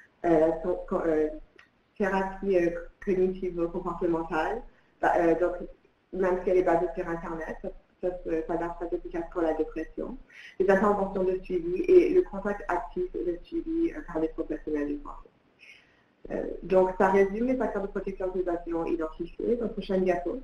thérapie cognitivo-comportementale. Donc, même si elle est basée sur Internet, ça reste très efficace pour la dépression. Les interventions de suivi et le contact actif et le suivi par des professionnels de santé. Donc, ça résume les facteurs de protection que nous avions identifiés. Donc, prochaine diapo.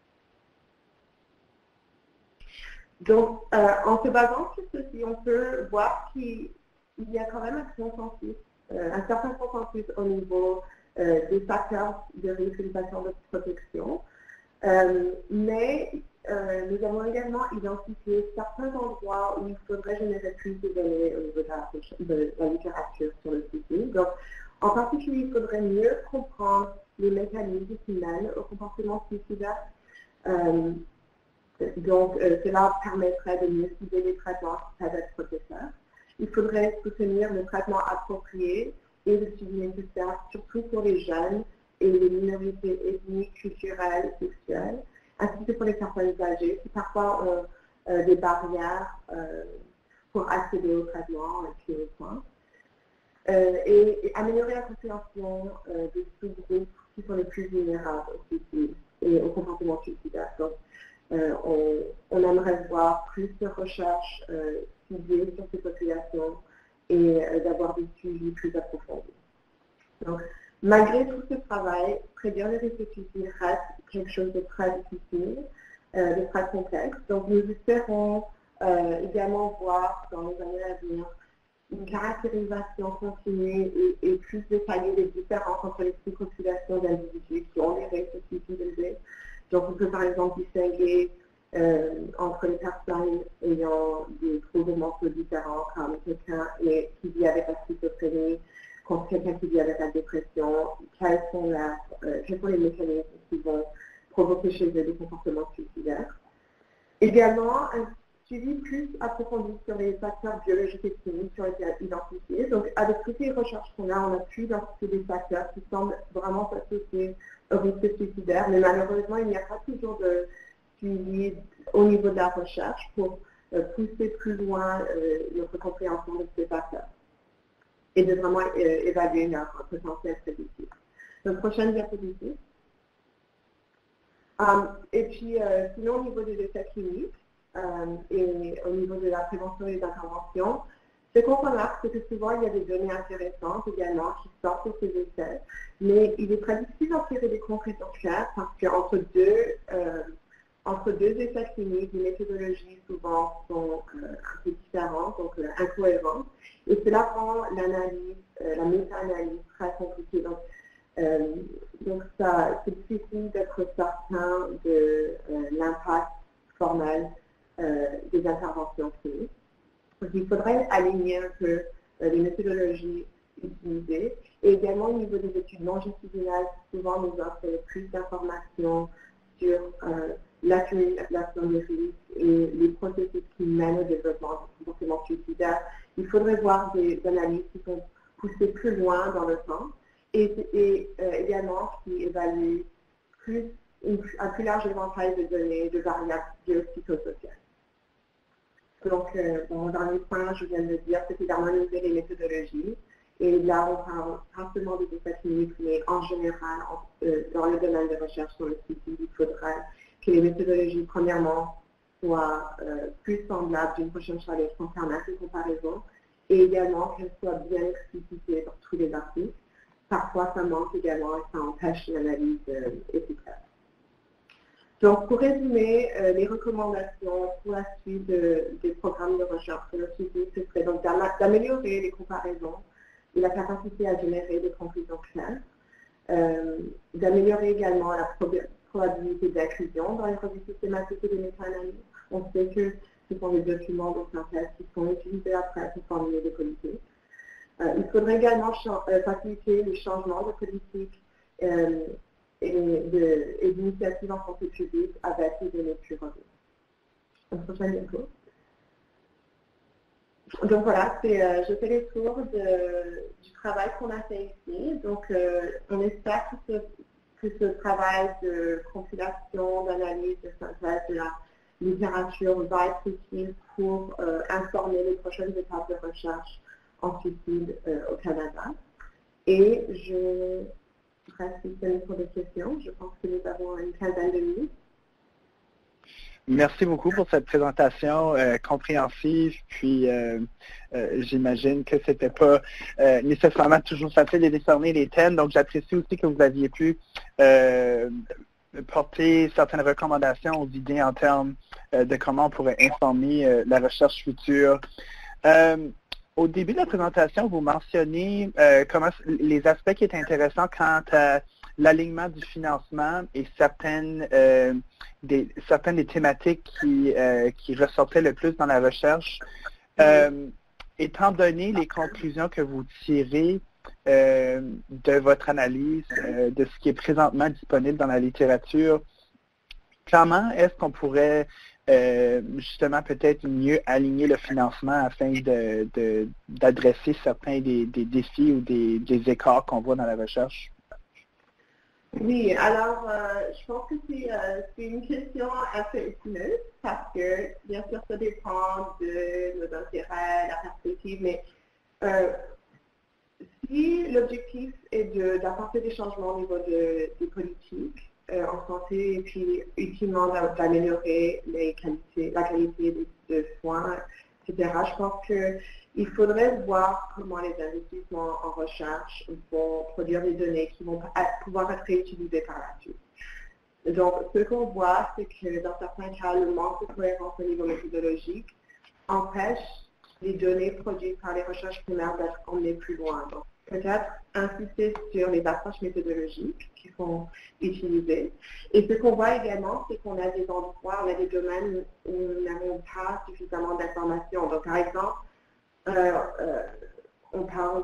Donc, en se basant sur ceci, on peut voir qu'il y a quand même un consensus, un certain consensus au niveau des facteurs de risque des facteurs de protection. Mais nous avons également identifié certains endroits où il faudrait générer plus de données au niveau de la littérature sur le suicide. Donc, en particulier, il faudrait mieux comprendre les mécanismes qui mènent au comportement suicidaire. Donc, cela permettrait de mieux cibler les traitements qui peuvent être protecteurs. Il faudrait soutenir le traitement approprié et le suivi nécessaire, surtout pour les jeunes et les minorités ethniques, culturelles, sexuelles, ainsi que pour les personnes âgées qui parfois ont des barrières pour accéder au traitement cliniquement. Et améliorer la compréhension des sous-groupes qui sont les plus vulnérables au suicide et au comportement suicidaire. Donc, on aimerait voir plus de recherches ciblées sur ces populations et d'avoir des suivis plus approfondis. Donc, malgré tout ce travail, prédire les risques de suicide reste quelque chose de très difficile, de très complexe. Donc, nous espérons également voir dans les années à venir une caractérisation continue et plus détaillée des différences entre les sous-populations d'individus qui ont des risques de suicide élevés. Donc, on peut par exemple distinguer entre les personnes ayant des troubles mentaux différents, comme quelqu'un qui vit avec la schizophrénie, contre quelqu'un qui vit avec la dépression, quels sont les mécanismes qui vont provoquer chez eux des comportements suicidaires. Également, un suivi plus approfondi sur les facteurs biologiques et chimiques qui ont été identifiés. Donc, avec toutes les recherches qu'on a, on a pu identifier des facteurs qui semblent vraiment s'associer au risque suicidaire, mais malheureusement, il n'y a pas toujours de suivi au niveau de la recherche pour pousser plus loin notre compréhension de ces facteurs et de vraiment évaluer leur potentiel prédictif. Donc, prochaine diapositive. Et puis, sinon, au niveau des essais cliniques et au niveau de la prévention et des interventions, ce qu'on remarque, c'est que souvent, il y a des données intéressantes également qui sortent sur ces essais, mais il est très difficile d'en tirer des conclusions claires parce qu'entre deux essais cliniques, les méthodologies souvent sont un peu différentes, donc incohérentes, et cela rend l'analyse, la méta-analyse très compliquée. Donc c'est difficile d'être certain de l'impact formel des interventions cliniques. Donc, il faudrait aligner un peu les méthodologies utilisées et également au niveau des études longitudinales, souvent nous offrent plus d'informations sur l'accumulation des risques et les processus qui mènent au développement du comportement suicidaire. Il faudrait voir des analyses qui sont poussées plus loin dans le temps et également qui évaluent un plus large éventail de données, de variables biopsychosociales. Donc, mon dernier point, je viens de le dire, c'était d'harmoniser les méthodologies. Et là, on parle pas seulement des essais cliniques, mais en général, dans le domaine de recherche sur le suicide, il faudrait que les méthodologies, premièrement, soient plus semblables d'une prochaine challenge concernant ces comparaisons, et également qu'elles soient bien explicitées dans tous les articles. Parfois, ça manque également et ça empêche l'analyse efficace. Donc, pour résumer, les recommandations pour la suite des programmes de recherche sur le suicide, ce serait donc d'améliorer les comparaisons et la capacité à générer des conclusions claires, d'améliorer également la probabilité d'inclusion dans les revues systématiques et des méta-analyses, On sait que ce sont des documents de synthèse qui sont utilisés après pour formuler des politiques. Il faudrait également faciliter le changement de politique et d'initiatives en santé publique avec les données plus revues. Donc, prochaine info. Donc voilà, je fais les tours du travail qu'on a fait ici. Donc on espère que ce travail de compilation, d'analyse, de synthèse de la littérature va être utile pour informer les prochaines étapes de recherche en suicide au Canada. Et je reste disponible pour des questions. Je pense que nous avons une quinzaine de minutes. Merci beaucoup pour cette présentation compréhensive, puis j'imagine que c'était pas nécessairement toujours facile de décerner les thèmes, donc j'apprécie aussi que vous aviez pu porter certaines recommandations ou idées en termes de comment on pourrait informer la recherche future. Au début de la présentation, vous mentionnez comment les aspects qui étaient intéressants quant à l'alignement du financement et certaines des thématiques qui ressortaient le plus dans la recherche. Étant donné les conclusions que vous tirez de votre analyse de ce qui est présentement disponible dans la littérature, comment est-ce qu'on pourrait justement peut-être mieux aligner le financement afin d'adresser certains des défis ou des écarts qu'on voit dans la recherche? Oui, alors je pense que c'est une question assez épineuse parce que bien sûr ça dépend de nos intérêts, la perspective, mais si l'objectif est d'apporter des changements au niveau des politiques en santé et puis ultimement d'améliorer la qualité des soins, etc., je pense qu'il faudrait voir comment les investissements en recherche vont produire des données qui vont pouvoir être réutilisées par la suite. Donc, ce qu'on voit, c'est que dans certains cas, le manque de cohérence au niveau méthodologique empêche les données produites par les recherches primaires d'être emmenées plus loin. Donc, peut-être insister sur les approches méthodologiques qui sont utilisées. Et ce qu'on voit également, c'est qu'on a des endroits, on a des domaines où nous n'avons pas suffisamment d'informations. Donc, par exemple, on parle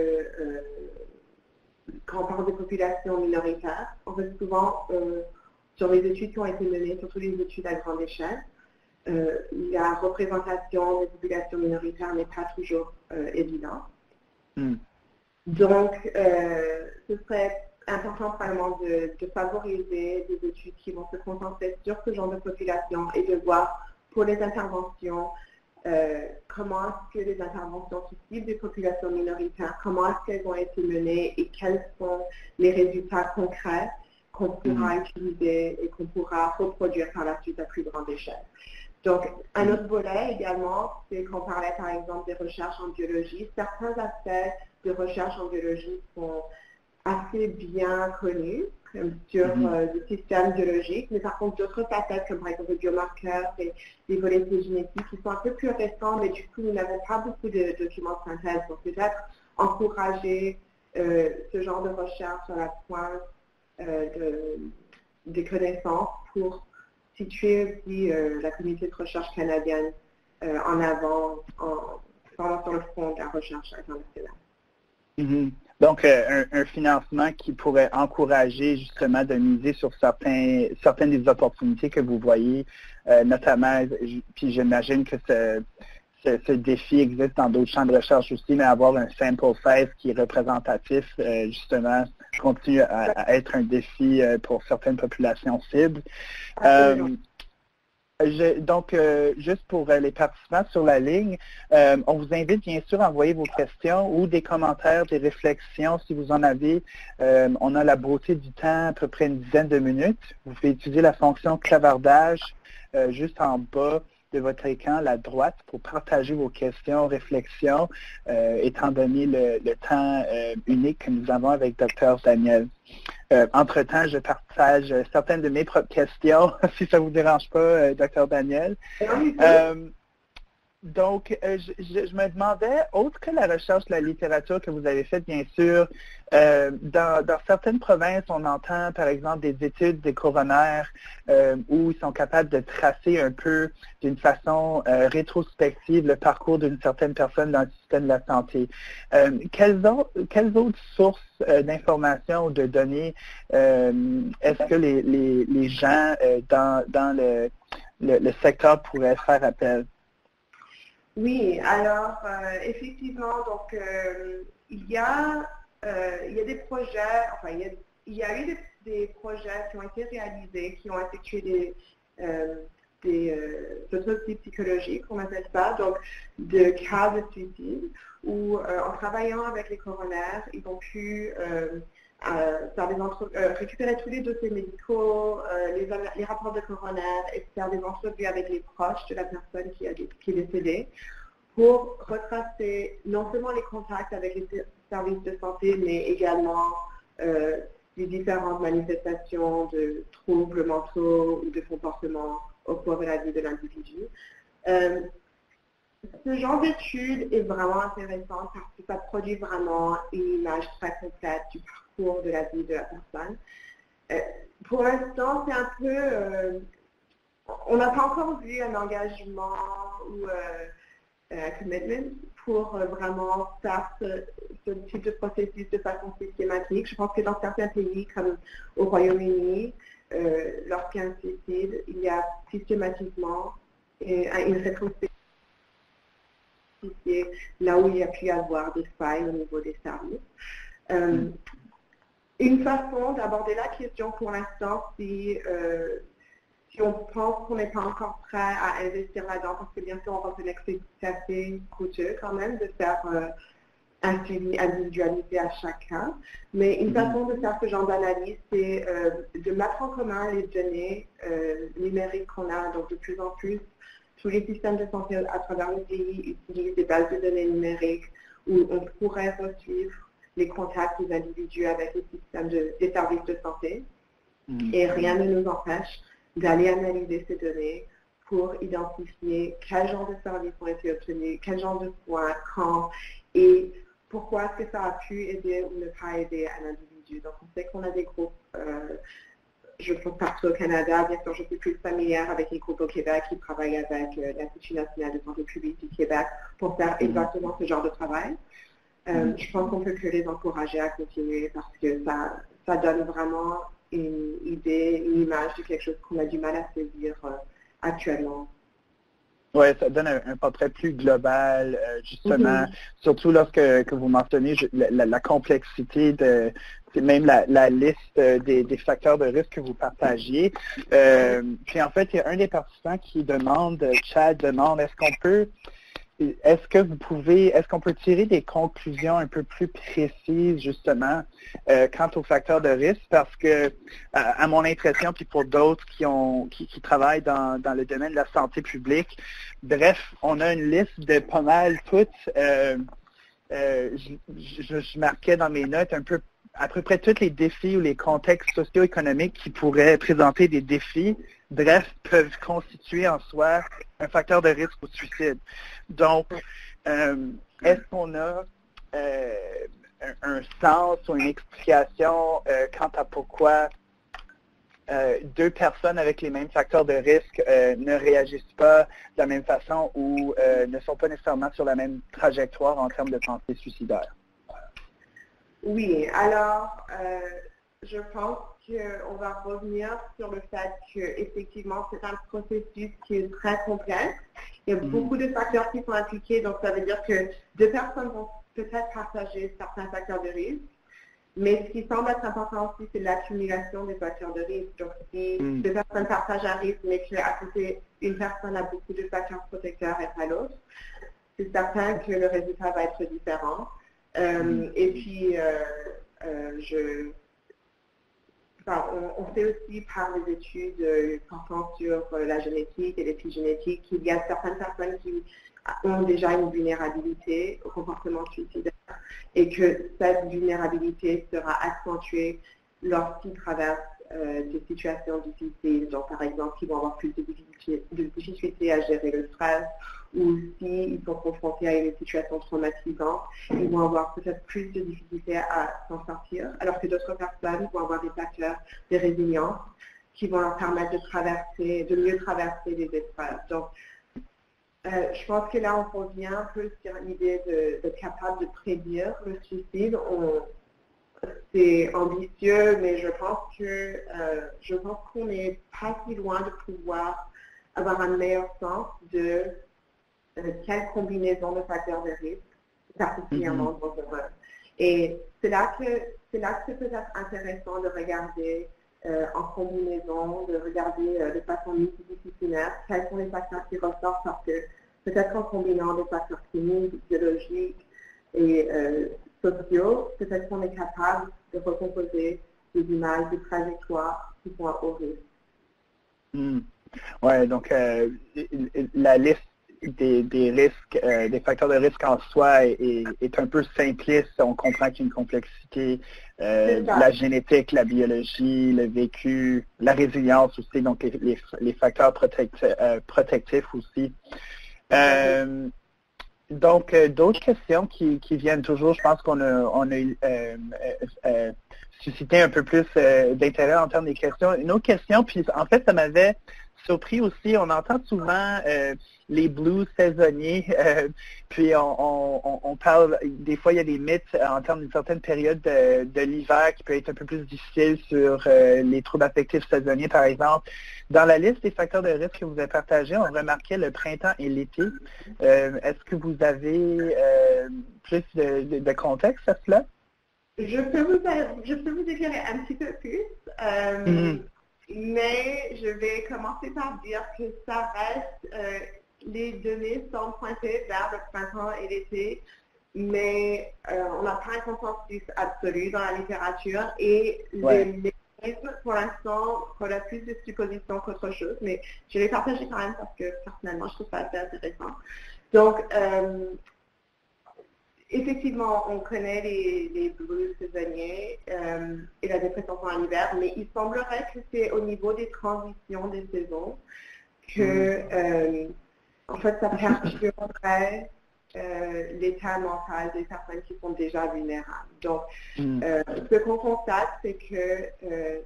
quand on parle des populations minoritaires, en fait, souvent, sur les études qui ont été menées, surtout les études à grande échelle, la représentation des populations minoritaires n'est pas toujours évidente. Donc, ce serait important vraiment de favoriser des études qui vont se concentrer sur ce genre de population et de voir pour les interventions comment est-ce que les interventions qui ciblent des populations minoritaires, comment est-ce qu'elles ont été menées et quels sont les résultats concrets qu'on pourra utiliser et qu'on pourra reproduire par la suite à plus grande échelle. Donc, un autre volet également, c'est qu'on parlait par exemple des recherches en biologie. Certains aspects de recherche en biologie sont assez bien connus, comme sur le système biologique, mais par contre d'autres facettes, comme par exemple les biomarqueurs et les volets génétiques, qui sont un peu plus récents, mais du coup nous n'avons pas beaucoup de documents de synthèse. Donc peut-être encourager ce genre de recherche sur la pointe des connaissances pour situer aussi la communauté de recherche canadienne en avant, sur le front de la recherche internationale. Donc, un financement qui pourrait encourager justement de miser sur certaines des opportunités que vous voyez, notamment, puis j'imagine que ce défi existe dans d'autres champs de recherche aussi, mais avoir un sample size qui est représentatif, justement, continue à être un défi pour certaines populations cibles. Donc, juste pour les participants sur la ligne, on vous invite bien sûr à envoyer vos questions ou des commentaires, des réflexions si vous en avez. On a la beauté du temps, à peu près une dizaine de minutes. Vous pouvez utiliser la fonction clavardage juste en bas de votre écran, à la droite, pour partager vos questions, réflexions, étant donné le temps unique que nous avons avec Dr. Daniel. Entre-temps, je partage certaines de mes propres questions, si ça ne vous dérange pas, Dr. Daniel. Donc, je me demandais, autre que la recherche de la littérature que vous avez faite, bien sûr, dans certaines provinces, on entend, par exemple, des études des coroners où ils sont capables de tracer un peu, d'une façon rétrospective, le parcours d'une certaine personne dans le système de la santé. Quelles autres sources d'informations ou de données est-ce que les gens dans le secteur pourraient faire appel? Oui, alors effectivement, donc il y a des projets, enfin il y a eu des projets qui ont été réalisés, qui ont effectué des autopsies psychologiques, on appelle ça, donc de cas de suicide, où en travaillant avec les coronaires, ils ont pu récupérer tous les dossiers médicaux, les rapports de coroner et faire des entrevues avec les proches de la personne qui est décédée pour retracer non seulement les contacts avec les services de santé, mais également les différentes manifestations de troubles mentaux ou de comportements au cours de la vie de l'individu. Ce genre d'étude est vraiment intéressant parce que ça produit vraiment une image très complète du parcours de la vie de la personne. Pour l'instant, c'est un peu... on n'a pas encore vu un engagement ou un commitment pour vraiment faire ce type de processus de façon systématique. Je pense que dans certains pays, comme au Royaume-Uni, lorsqu'il y a un suicide, il y a systématiquement une rétrospective là où il y a pu y avoir des failles au niveau des services. Une façon d'aborder la question pour l'instant, si on pense qu'on n'est pas encore prêt à investir là-dedans, parce que bien sûr, on reconnaît que c'est assez coûteux quand même de faire un suivi individualisé à chaque cas. Mais une façon de faire ce genre d'analyse, c'est de mettre en commun les données numériques qu'on a. Donc, de plus en plus, tous les systèmes de santé à travers le pays utilisent des bases de données numériques où on pourrait suivre les contacts des individus avec les systèmes des services de santé. Et rien ne nous empêche d'aller analyser ces données pour identifier quel genre de services ont été obtenus, quel genre de soins, quand, et pourquoi est-ce que ça a pu aider ou ne pas aider un individu. Donc, on sait qu'on a des groupes, je pense partout au Canada, bien sûr, je suis plus familière avec les groupes au Québec qui travaillent avec l'Institut national de santé publique du Québec pour faire exactement ce genre de travail. Je pense qu'on peut que les encourager à continuer parce que ça donne vraiment une idée, une image de quelque chose qu'on a du mal à saisir actuellement. Oui, ça donne un portrait plus global, justement, surtout lorsque vous mentionnez la complexité de même la liste des facteurs de risque que vous partagiez. Puis en fait, il y a un des participants qui demande, Chad demande, est-ce qu'on peut tirer des conclusions un peu plus précises, justement, quant aux facteurs de risque? Parce que, à mon impression, puis pour d'autres qui travaillent dans le domaine de la santé publique, bref, on a une liste de pas mal toutes. Je marquais dans mes notes à peu près tous les défis ou les contextes socio-économiques qui pourraient présenter des défis, bref, peuvent constituer en soi un facteur de risque au suicide. Donc, est-ce qu'on a un sens ou une explication quant à pourquoi deux personnes avec les mêmes facteurs de risque ne réagissent pas de la même façon ou ne sont pas nécessairement sur la même trajectoire en termes de pensée suicidaire? Oui, alors, je pense qu'on va revenir sur le fait qu'effectivement, c'est un processus qui est très complexe. Il y a beaucoup de facteurs qui sont impliqués, donc ça veut dire que deux personnes vont peut-être partager certains facteurs de risque, mais ce qui semble être important aussi, c'est l'accumulation des facteurs de risque. Donc, si deux personnes partagent un risque, mais qu'à côté, une personne a beaucoup de facteurs protecteurs et pas l'autre, c'est certain que le résultat va être différent. Et puis, on sait aussi par les études portant sur la génétique et l'épigénétique qu'il y a certaines personnes qui ont déjà une vulnérabilité au comportement suicidaire et que cette vulnérabilité sera accentuée lorsqu'ils traversent des situations difficiles. Donc, par exemple, ils vont avoir plus de difficultés à gérer le stress ou s'ils sont confrontés à une situation traumatisante, ils vont avoir peut-être plus de difficultés à s'en sortir, alors que d'autres personnes vont avoir des facteurs de résilience qui vont leur permettre de mieux traverser les épreuves. Donc, je pense que là, on revient un peu sur l'idée d'être capable de prédire le suicide. C'est ambitieux, mais je pense qu'on n'est pas si loin de pouvoir avoir un meilleur sens de quelle combinaison de facteurs de risque particulièrement dangereux. Et c'est là que c'est peut-être intéressant de regarder en combinaison, de regarder de façon multidisciplinaire quels sont les facteurs qui ressortent, parce que peut-être en combinant des facteurs cliniques, biologiques et sociaux, peut-être qu'on est capable de recomposer des images, des trajectoires qui sont à haut risque. Oui, donc la liste des risques, des facteurs de risque en soi est un peu simpliste. On comprend qu'il y a une complexité, la génétique, la biologie, le vécu, la résilience aussi, donc les facteurs protectifs aussi. Donc, d'autres questions qui viennent toujours, je pense qu'on a suscité un peu plus d'intérêt en termes des questions. Une autre question, puis en fait, ça m'avait surpris aussi, on entend souvent les blues saisonniers, puis on parle, des fois il y a des mythes en termes d'une certaine période de l'hiver qui peut être un peu plus difficile sur les troubles affectifs saisonniers, par exemple. Dans la liste des facteurs de risque que vous avez partagés, on remarquait le printemps et l'été. Est-ce que vous avez plus de contexte à cela? Je peux vous éclairer un petit peu plus. Mais je vais commencer par dire que ça reste, les données sont pointées vers le printemps et l'été, mais on n'a pas un consensus absolu dans la littérature et les mécanismes, pour l'instant, relèvent plus de suppositions qu'autre chose, mais je vais partager quand même parce que personnellement, je trouve ça assez intéressant. Donc, effectivement, on connaît les blues saisonniers et la dépression en hiver, mais il semblerait que c'est au niveau des transitions des saisons que, en fait, ça perturberait l'état mental des personnes qui sont déjà vulnérables. Donc, ce qu'on constate, c'est que,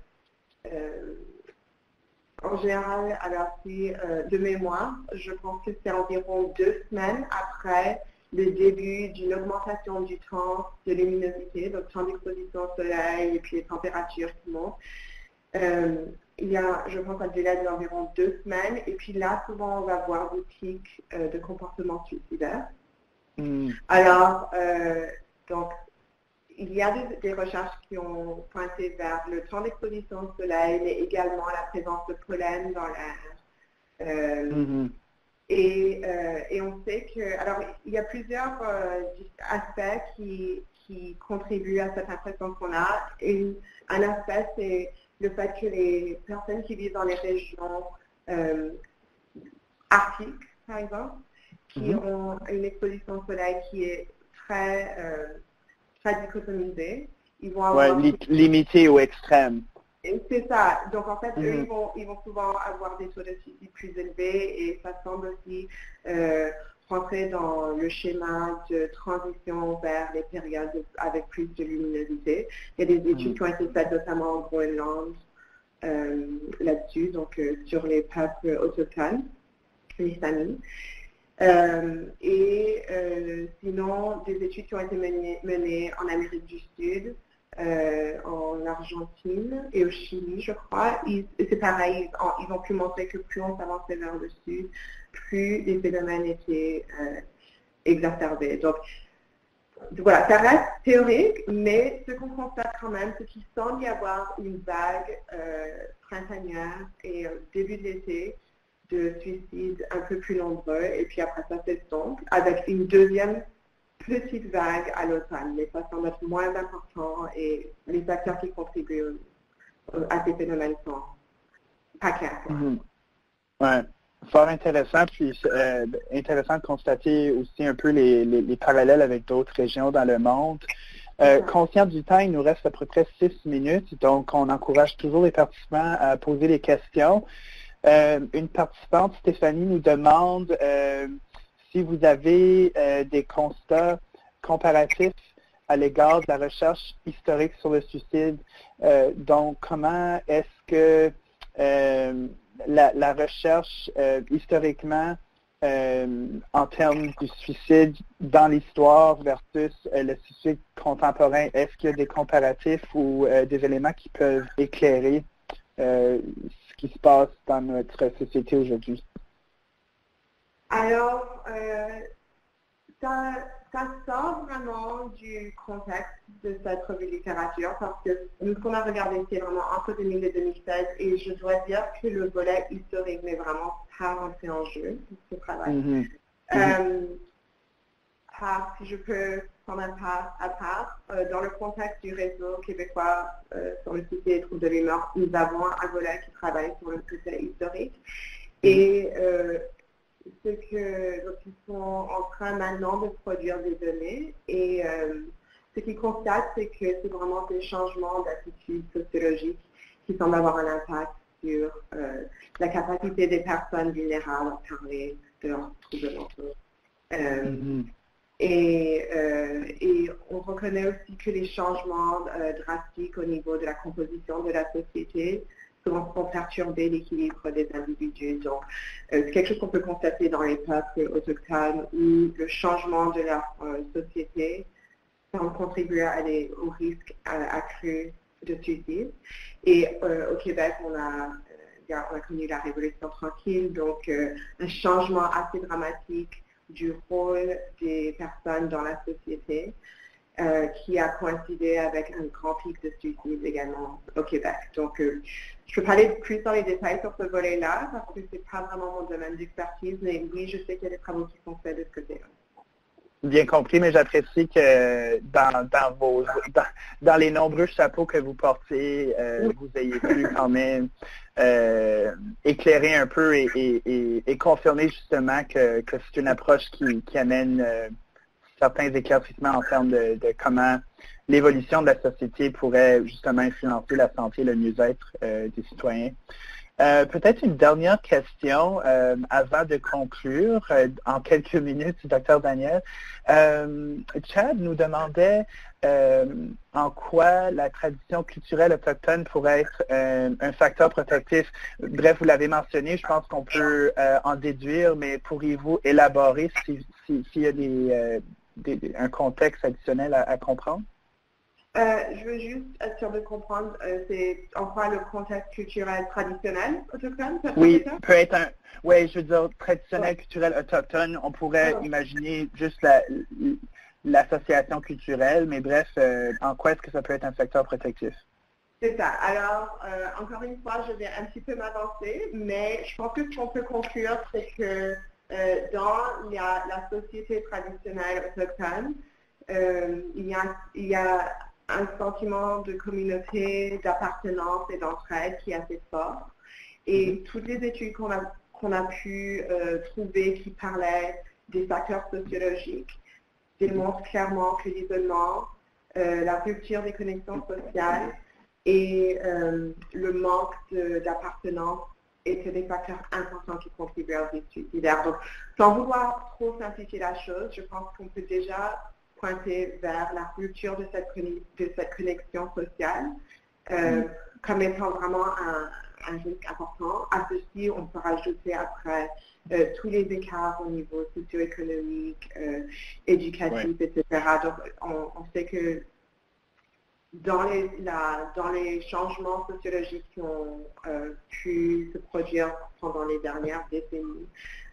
en général, alors si de mémoire, je pense que c'est environ 2 semaines après le début d'une augmentation du temps de luminosité, donc temps d'exposition au soleil et puis les températures qui montent. Il y a, je pense, un délai d'environ 2 semaines, et puis là, souvent, on va voir des pics de comportement suicidaire. Alors, donc, il y a des recherches qui ont pointé vers le temps d'exposition au soleil, mais également la présence de pollen dans l'air. Et on sait que, alors il y a plusieurs aspects qui contribuent à cette impression qu'on a. Et un aspect, c'est le fait que les personnes qui vivent dans les régions arctiques, par exemple, qui ont une exposition au soleil qui est très dichotomisée, ils vont avoir... limitée ou extrême. C'est ça. Donc, en fait, eux, ils vont souvent avoir des taux de suicide plus élevés, et ça semble aussi rentrer dans le schéma de transition vers les périodes avec plus de luminosité. Il y a des études qui ont été faites notamment en Groenland là-dessus, donc sur les peuples autochtones, les Samis. Sinon, des études qui ont été menées en Amérique du Sud, en Argentine et au Chili, je crois. C'est pareil, ils ont pu montrer que plus on s'avançait vers le sud, plus les phénomènes étaient exacerbés. Donc, voilà, ça reste théorique, mais ce qu'on constate quand même, c'est qu'il semble y avoir une vague printanière et début de l'été de suicides un peu plus nombreux, et puis après ça s'estompe, avec une deuxième petite vague à l'automne, mais ça semble être moins important, et les facteurs qui contribuent à ces phénomènes sont pas clairs. Ouais, fort intéressant, puis intéressant de constater aussi un peu les parallèles avec d'autres régions dans le monde. Conscient du temps, il nous reste à peu près 6 minutes, donc on encourage toujours les participants à poser des questions. Une participante, Stéphanie, nous demande si vous avez des constats comparatifs à l'égard de la recherche historique sur le suicide. Donc, comment est-ce que la recherche historiquement en termes du suicide dans l'histoire versus le suicide contemporain, est-ce qu'il y a des comparatifs ou des éléments qui peuvent éclairer ce qui se passe dans notre société aujourd'hui? Alors, ça sort vraiment du contexte de cette revue de littérature parce que nous, ce qu'on a regardé, c'est vraiment entre 2000 et 2016 et je dois dire que le volet historique n'est vraiment pas rentré en jeu dans ce travail. Si je peux prendre un pas à part, dans le contexte du réseau québécois sur le suicide et troubles de l'humeur, nous avons un volet qui travaille sur le côté historique et c'est que donc, ils sont en train maintenant de produire des données et ce qu'ils constatent, c'est que c'est vraiment des changements d'attitude sociologique qui semblent avoir un impact sur la capacité des personnes vulnérables à parler de leurs troubles mentaux. Et on reconnaît aussi que les changements drastiques au niveau de la composition de la société souvent vont perturber l'équilibre des individus. Donc, c'est quelque chose qu'on peut constater dans les peuples autochtones où le changement de leur société semble contribuer au risque accru de suicide. Et au Québec, on a connu la Révolution tranquille, donc un changement assez dramatique du rôle des personnes dans la société qui a coïncidé avec un grand pic de suicide également au Québec. Donc, je peux parler plus dans les détails sur ce volet-là parce que ce n'est pas vraiment mon domaine d'expertise, mais oui, je sais qu'il y a des travaux qui sont faits de ce côté-là. Bien compris, mais j'apprécie que dans les nombreux chapeaux que vous portez, vous ayez pu quand même éclairer un peu et confirmer justement que c'est une approche qui amène certains éclaircissements en termes de comment l'évolution de la société pourrait justement influencer la santé et le mieux-être des citoyens. Peut-être une dernière question avant de conclure en quelques minutes, Dr. Daniel. Chad nous demandait en quoi la tradition culturelle autochtone pourrait être un facteur protectif. Bref, vous l'avez mentionné, je pense qu'on peut en déduire, mais pourriez-vous élaborer s'il y a un contexte additionnel à comprendre? Je veux juste être sûr de comprendre, c'est en quoi le contexte culturel traditionnel autochtone? Oui, peut être je veux dire traditionnel, culturel, autochtone. On pourrait imaginer juste l'association culturelle, mais bref, en quoi est-ce que ça peut être un facteur protectif? C'est ça. Alors, encore une fois, je vais un petit peu m'avancer, mais je pense que ce qu'on peut conclure, c'est que dans la société traditionnelle autochtone, il y a un sentiment de communauté, d'appartenance et d'entraide qui est assez fort. Et toutes les études qu'on a pu trouver qui parlaient des facteurs sociologiques démontrent clairement que l'isolement, la rupture des connexions sociales et le manque d'appartenance étaient des facteurs importants qui contribuent au risque suicidaire. Donc, sans vouloir trop simplifier la chose, je pense qu'on peut déjà pointer vers la rupture de cette connexion sociale comme étant vraiment un risque important. À ceci, on peut rajouter après tous les écarts au niveau socio-économique, éducatif, etc. Donc, on sait que dans les changements sociologiques qui ont pu se produire pendant les dernières décennies,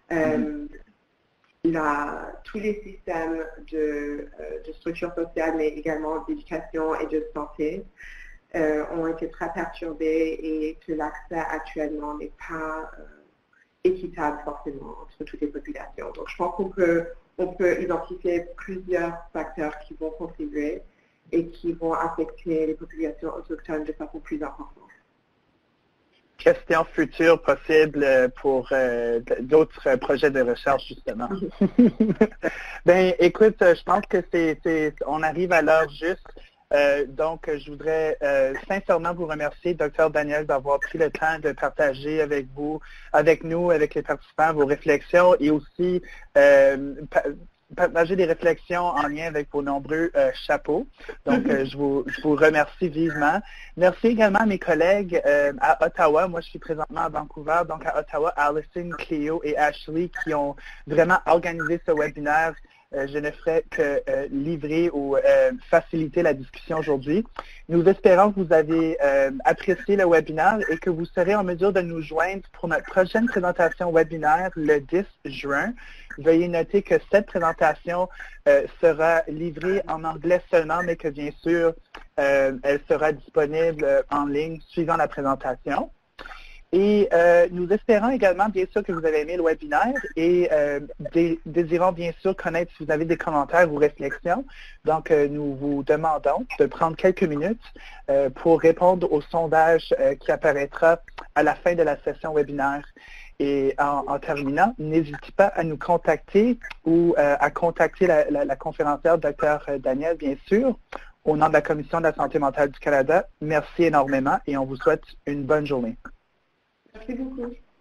tous les systèmes de structure sociale, mais également d'éducation et de santé, ont été très perturbés et que l'accès actuellement n'est pas équitable forcément entre toutes les populations. Donc, je pense qu'on peut identifier plusieurs facteurs qui vont contribuer et qui vont affecter les populations autochtones de façon plus importante. Questions futures possibles pour d'autres projets de recherche, justement. Ben, écoute, je pense que on arrive à l'heure juste. Donc, je voudrais sincèrement vous remercier, Dr. Daniel, d'avoir pris le temps de partager avec vous, avec nous, avec les participants, vos réflexions et aussi partager des réflexions en lien avec vos nombreux chapeaux. Donc, je vous remercie vivement. Merci également à mes collègues à Ottawa. Moi, je suis présentement à Vancouver. Donc, à Ottawa, Allison, Cléo et Ashley qui ont vraiment organisé ce webinaire. Je ne ferai que livrer ou faciliter la discussion aujourd'hui. Nous espérons que vous avez apprécié le webinaire et que vous serez en mesure de nous joindre pour notre prochaine présentation webinaire le 10 juin. Veuillez noter que cette présentation sera livrée en anglais seulement, mais que bien sûr, elle sera disponible en ligne suivant la présentation. Et nous espérons également, bien sûr, que vous avez aimé le webinaire et désirons bien sûr connaître si vous avez des commentaires ou réflexions. Donc, nous vous demandons de prendre quelques minutes pour répondre au sondage qui apparaîtra à la fin de la session webinaire. Et en terminant, n'hésitez pas à nous contacter ou à contacter la conférencière Dr. Daniel, bien sûr, au nom de la Commission de la santé mentale du Canada. Merci énormément et on vous souhaite une bonne journée. Merci beaucoup.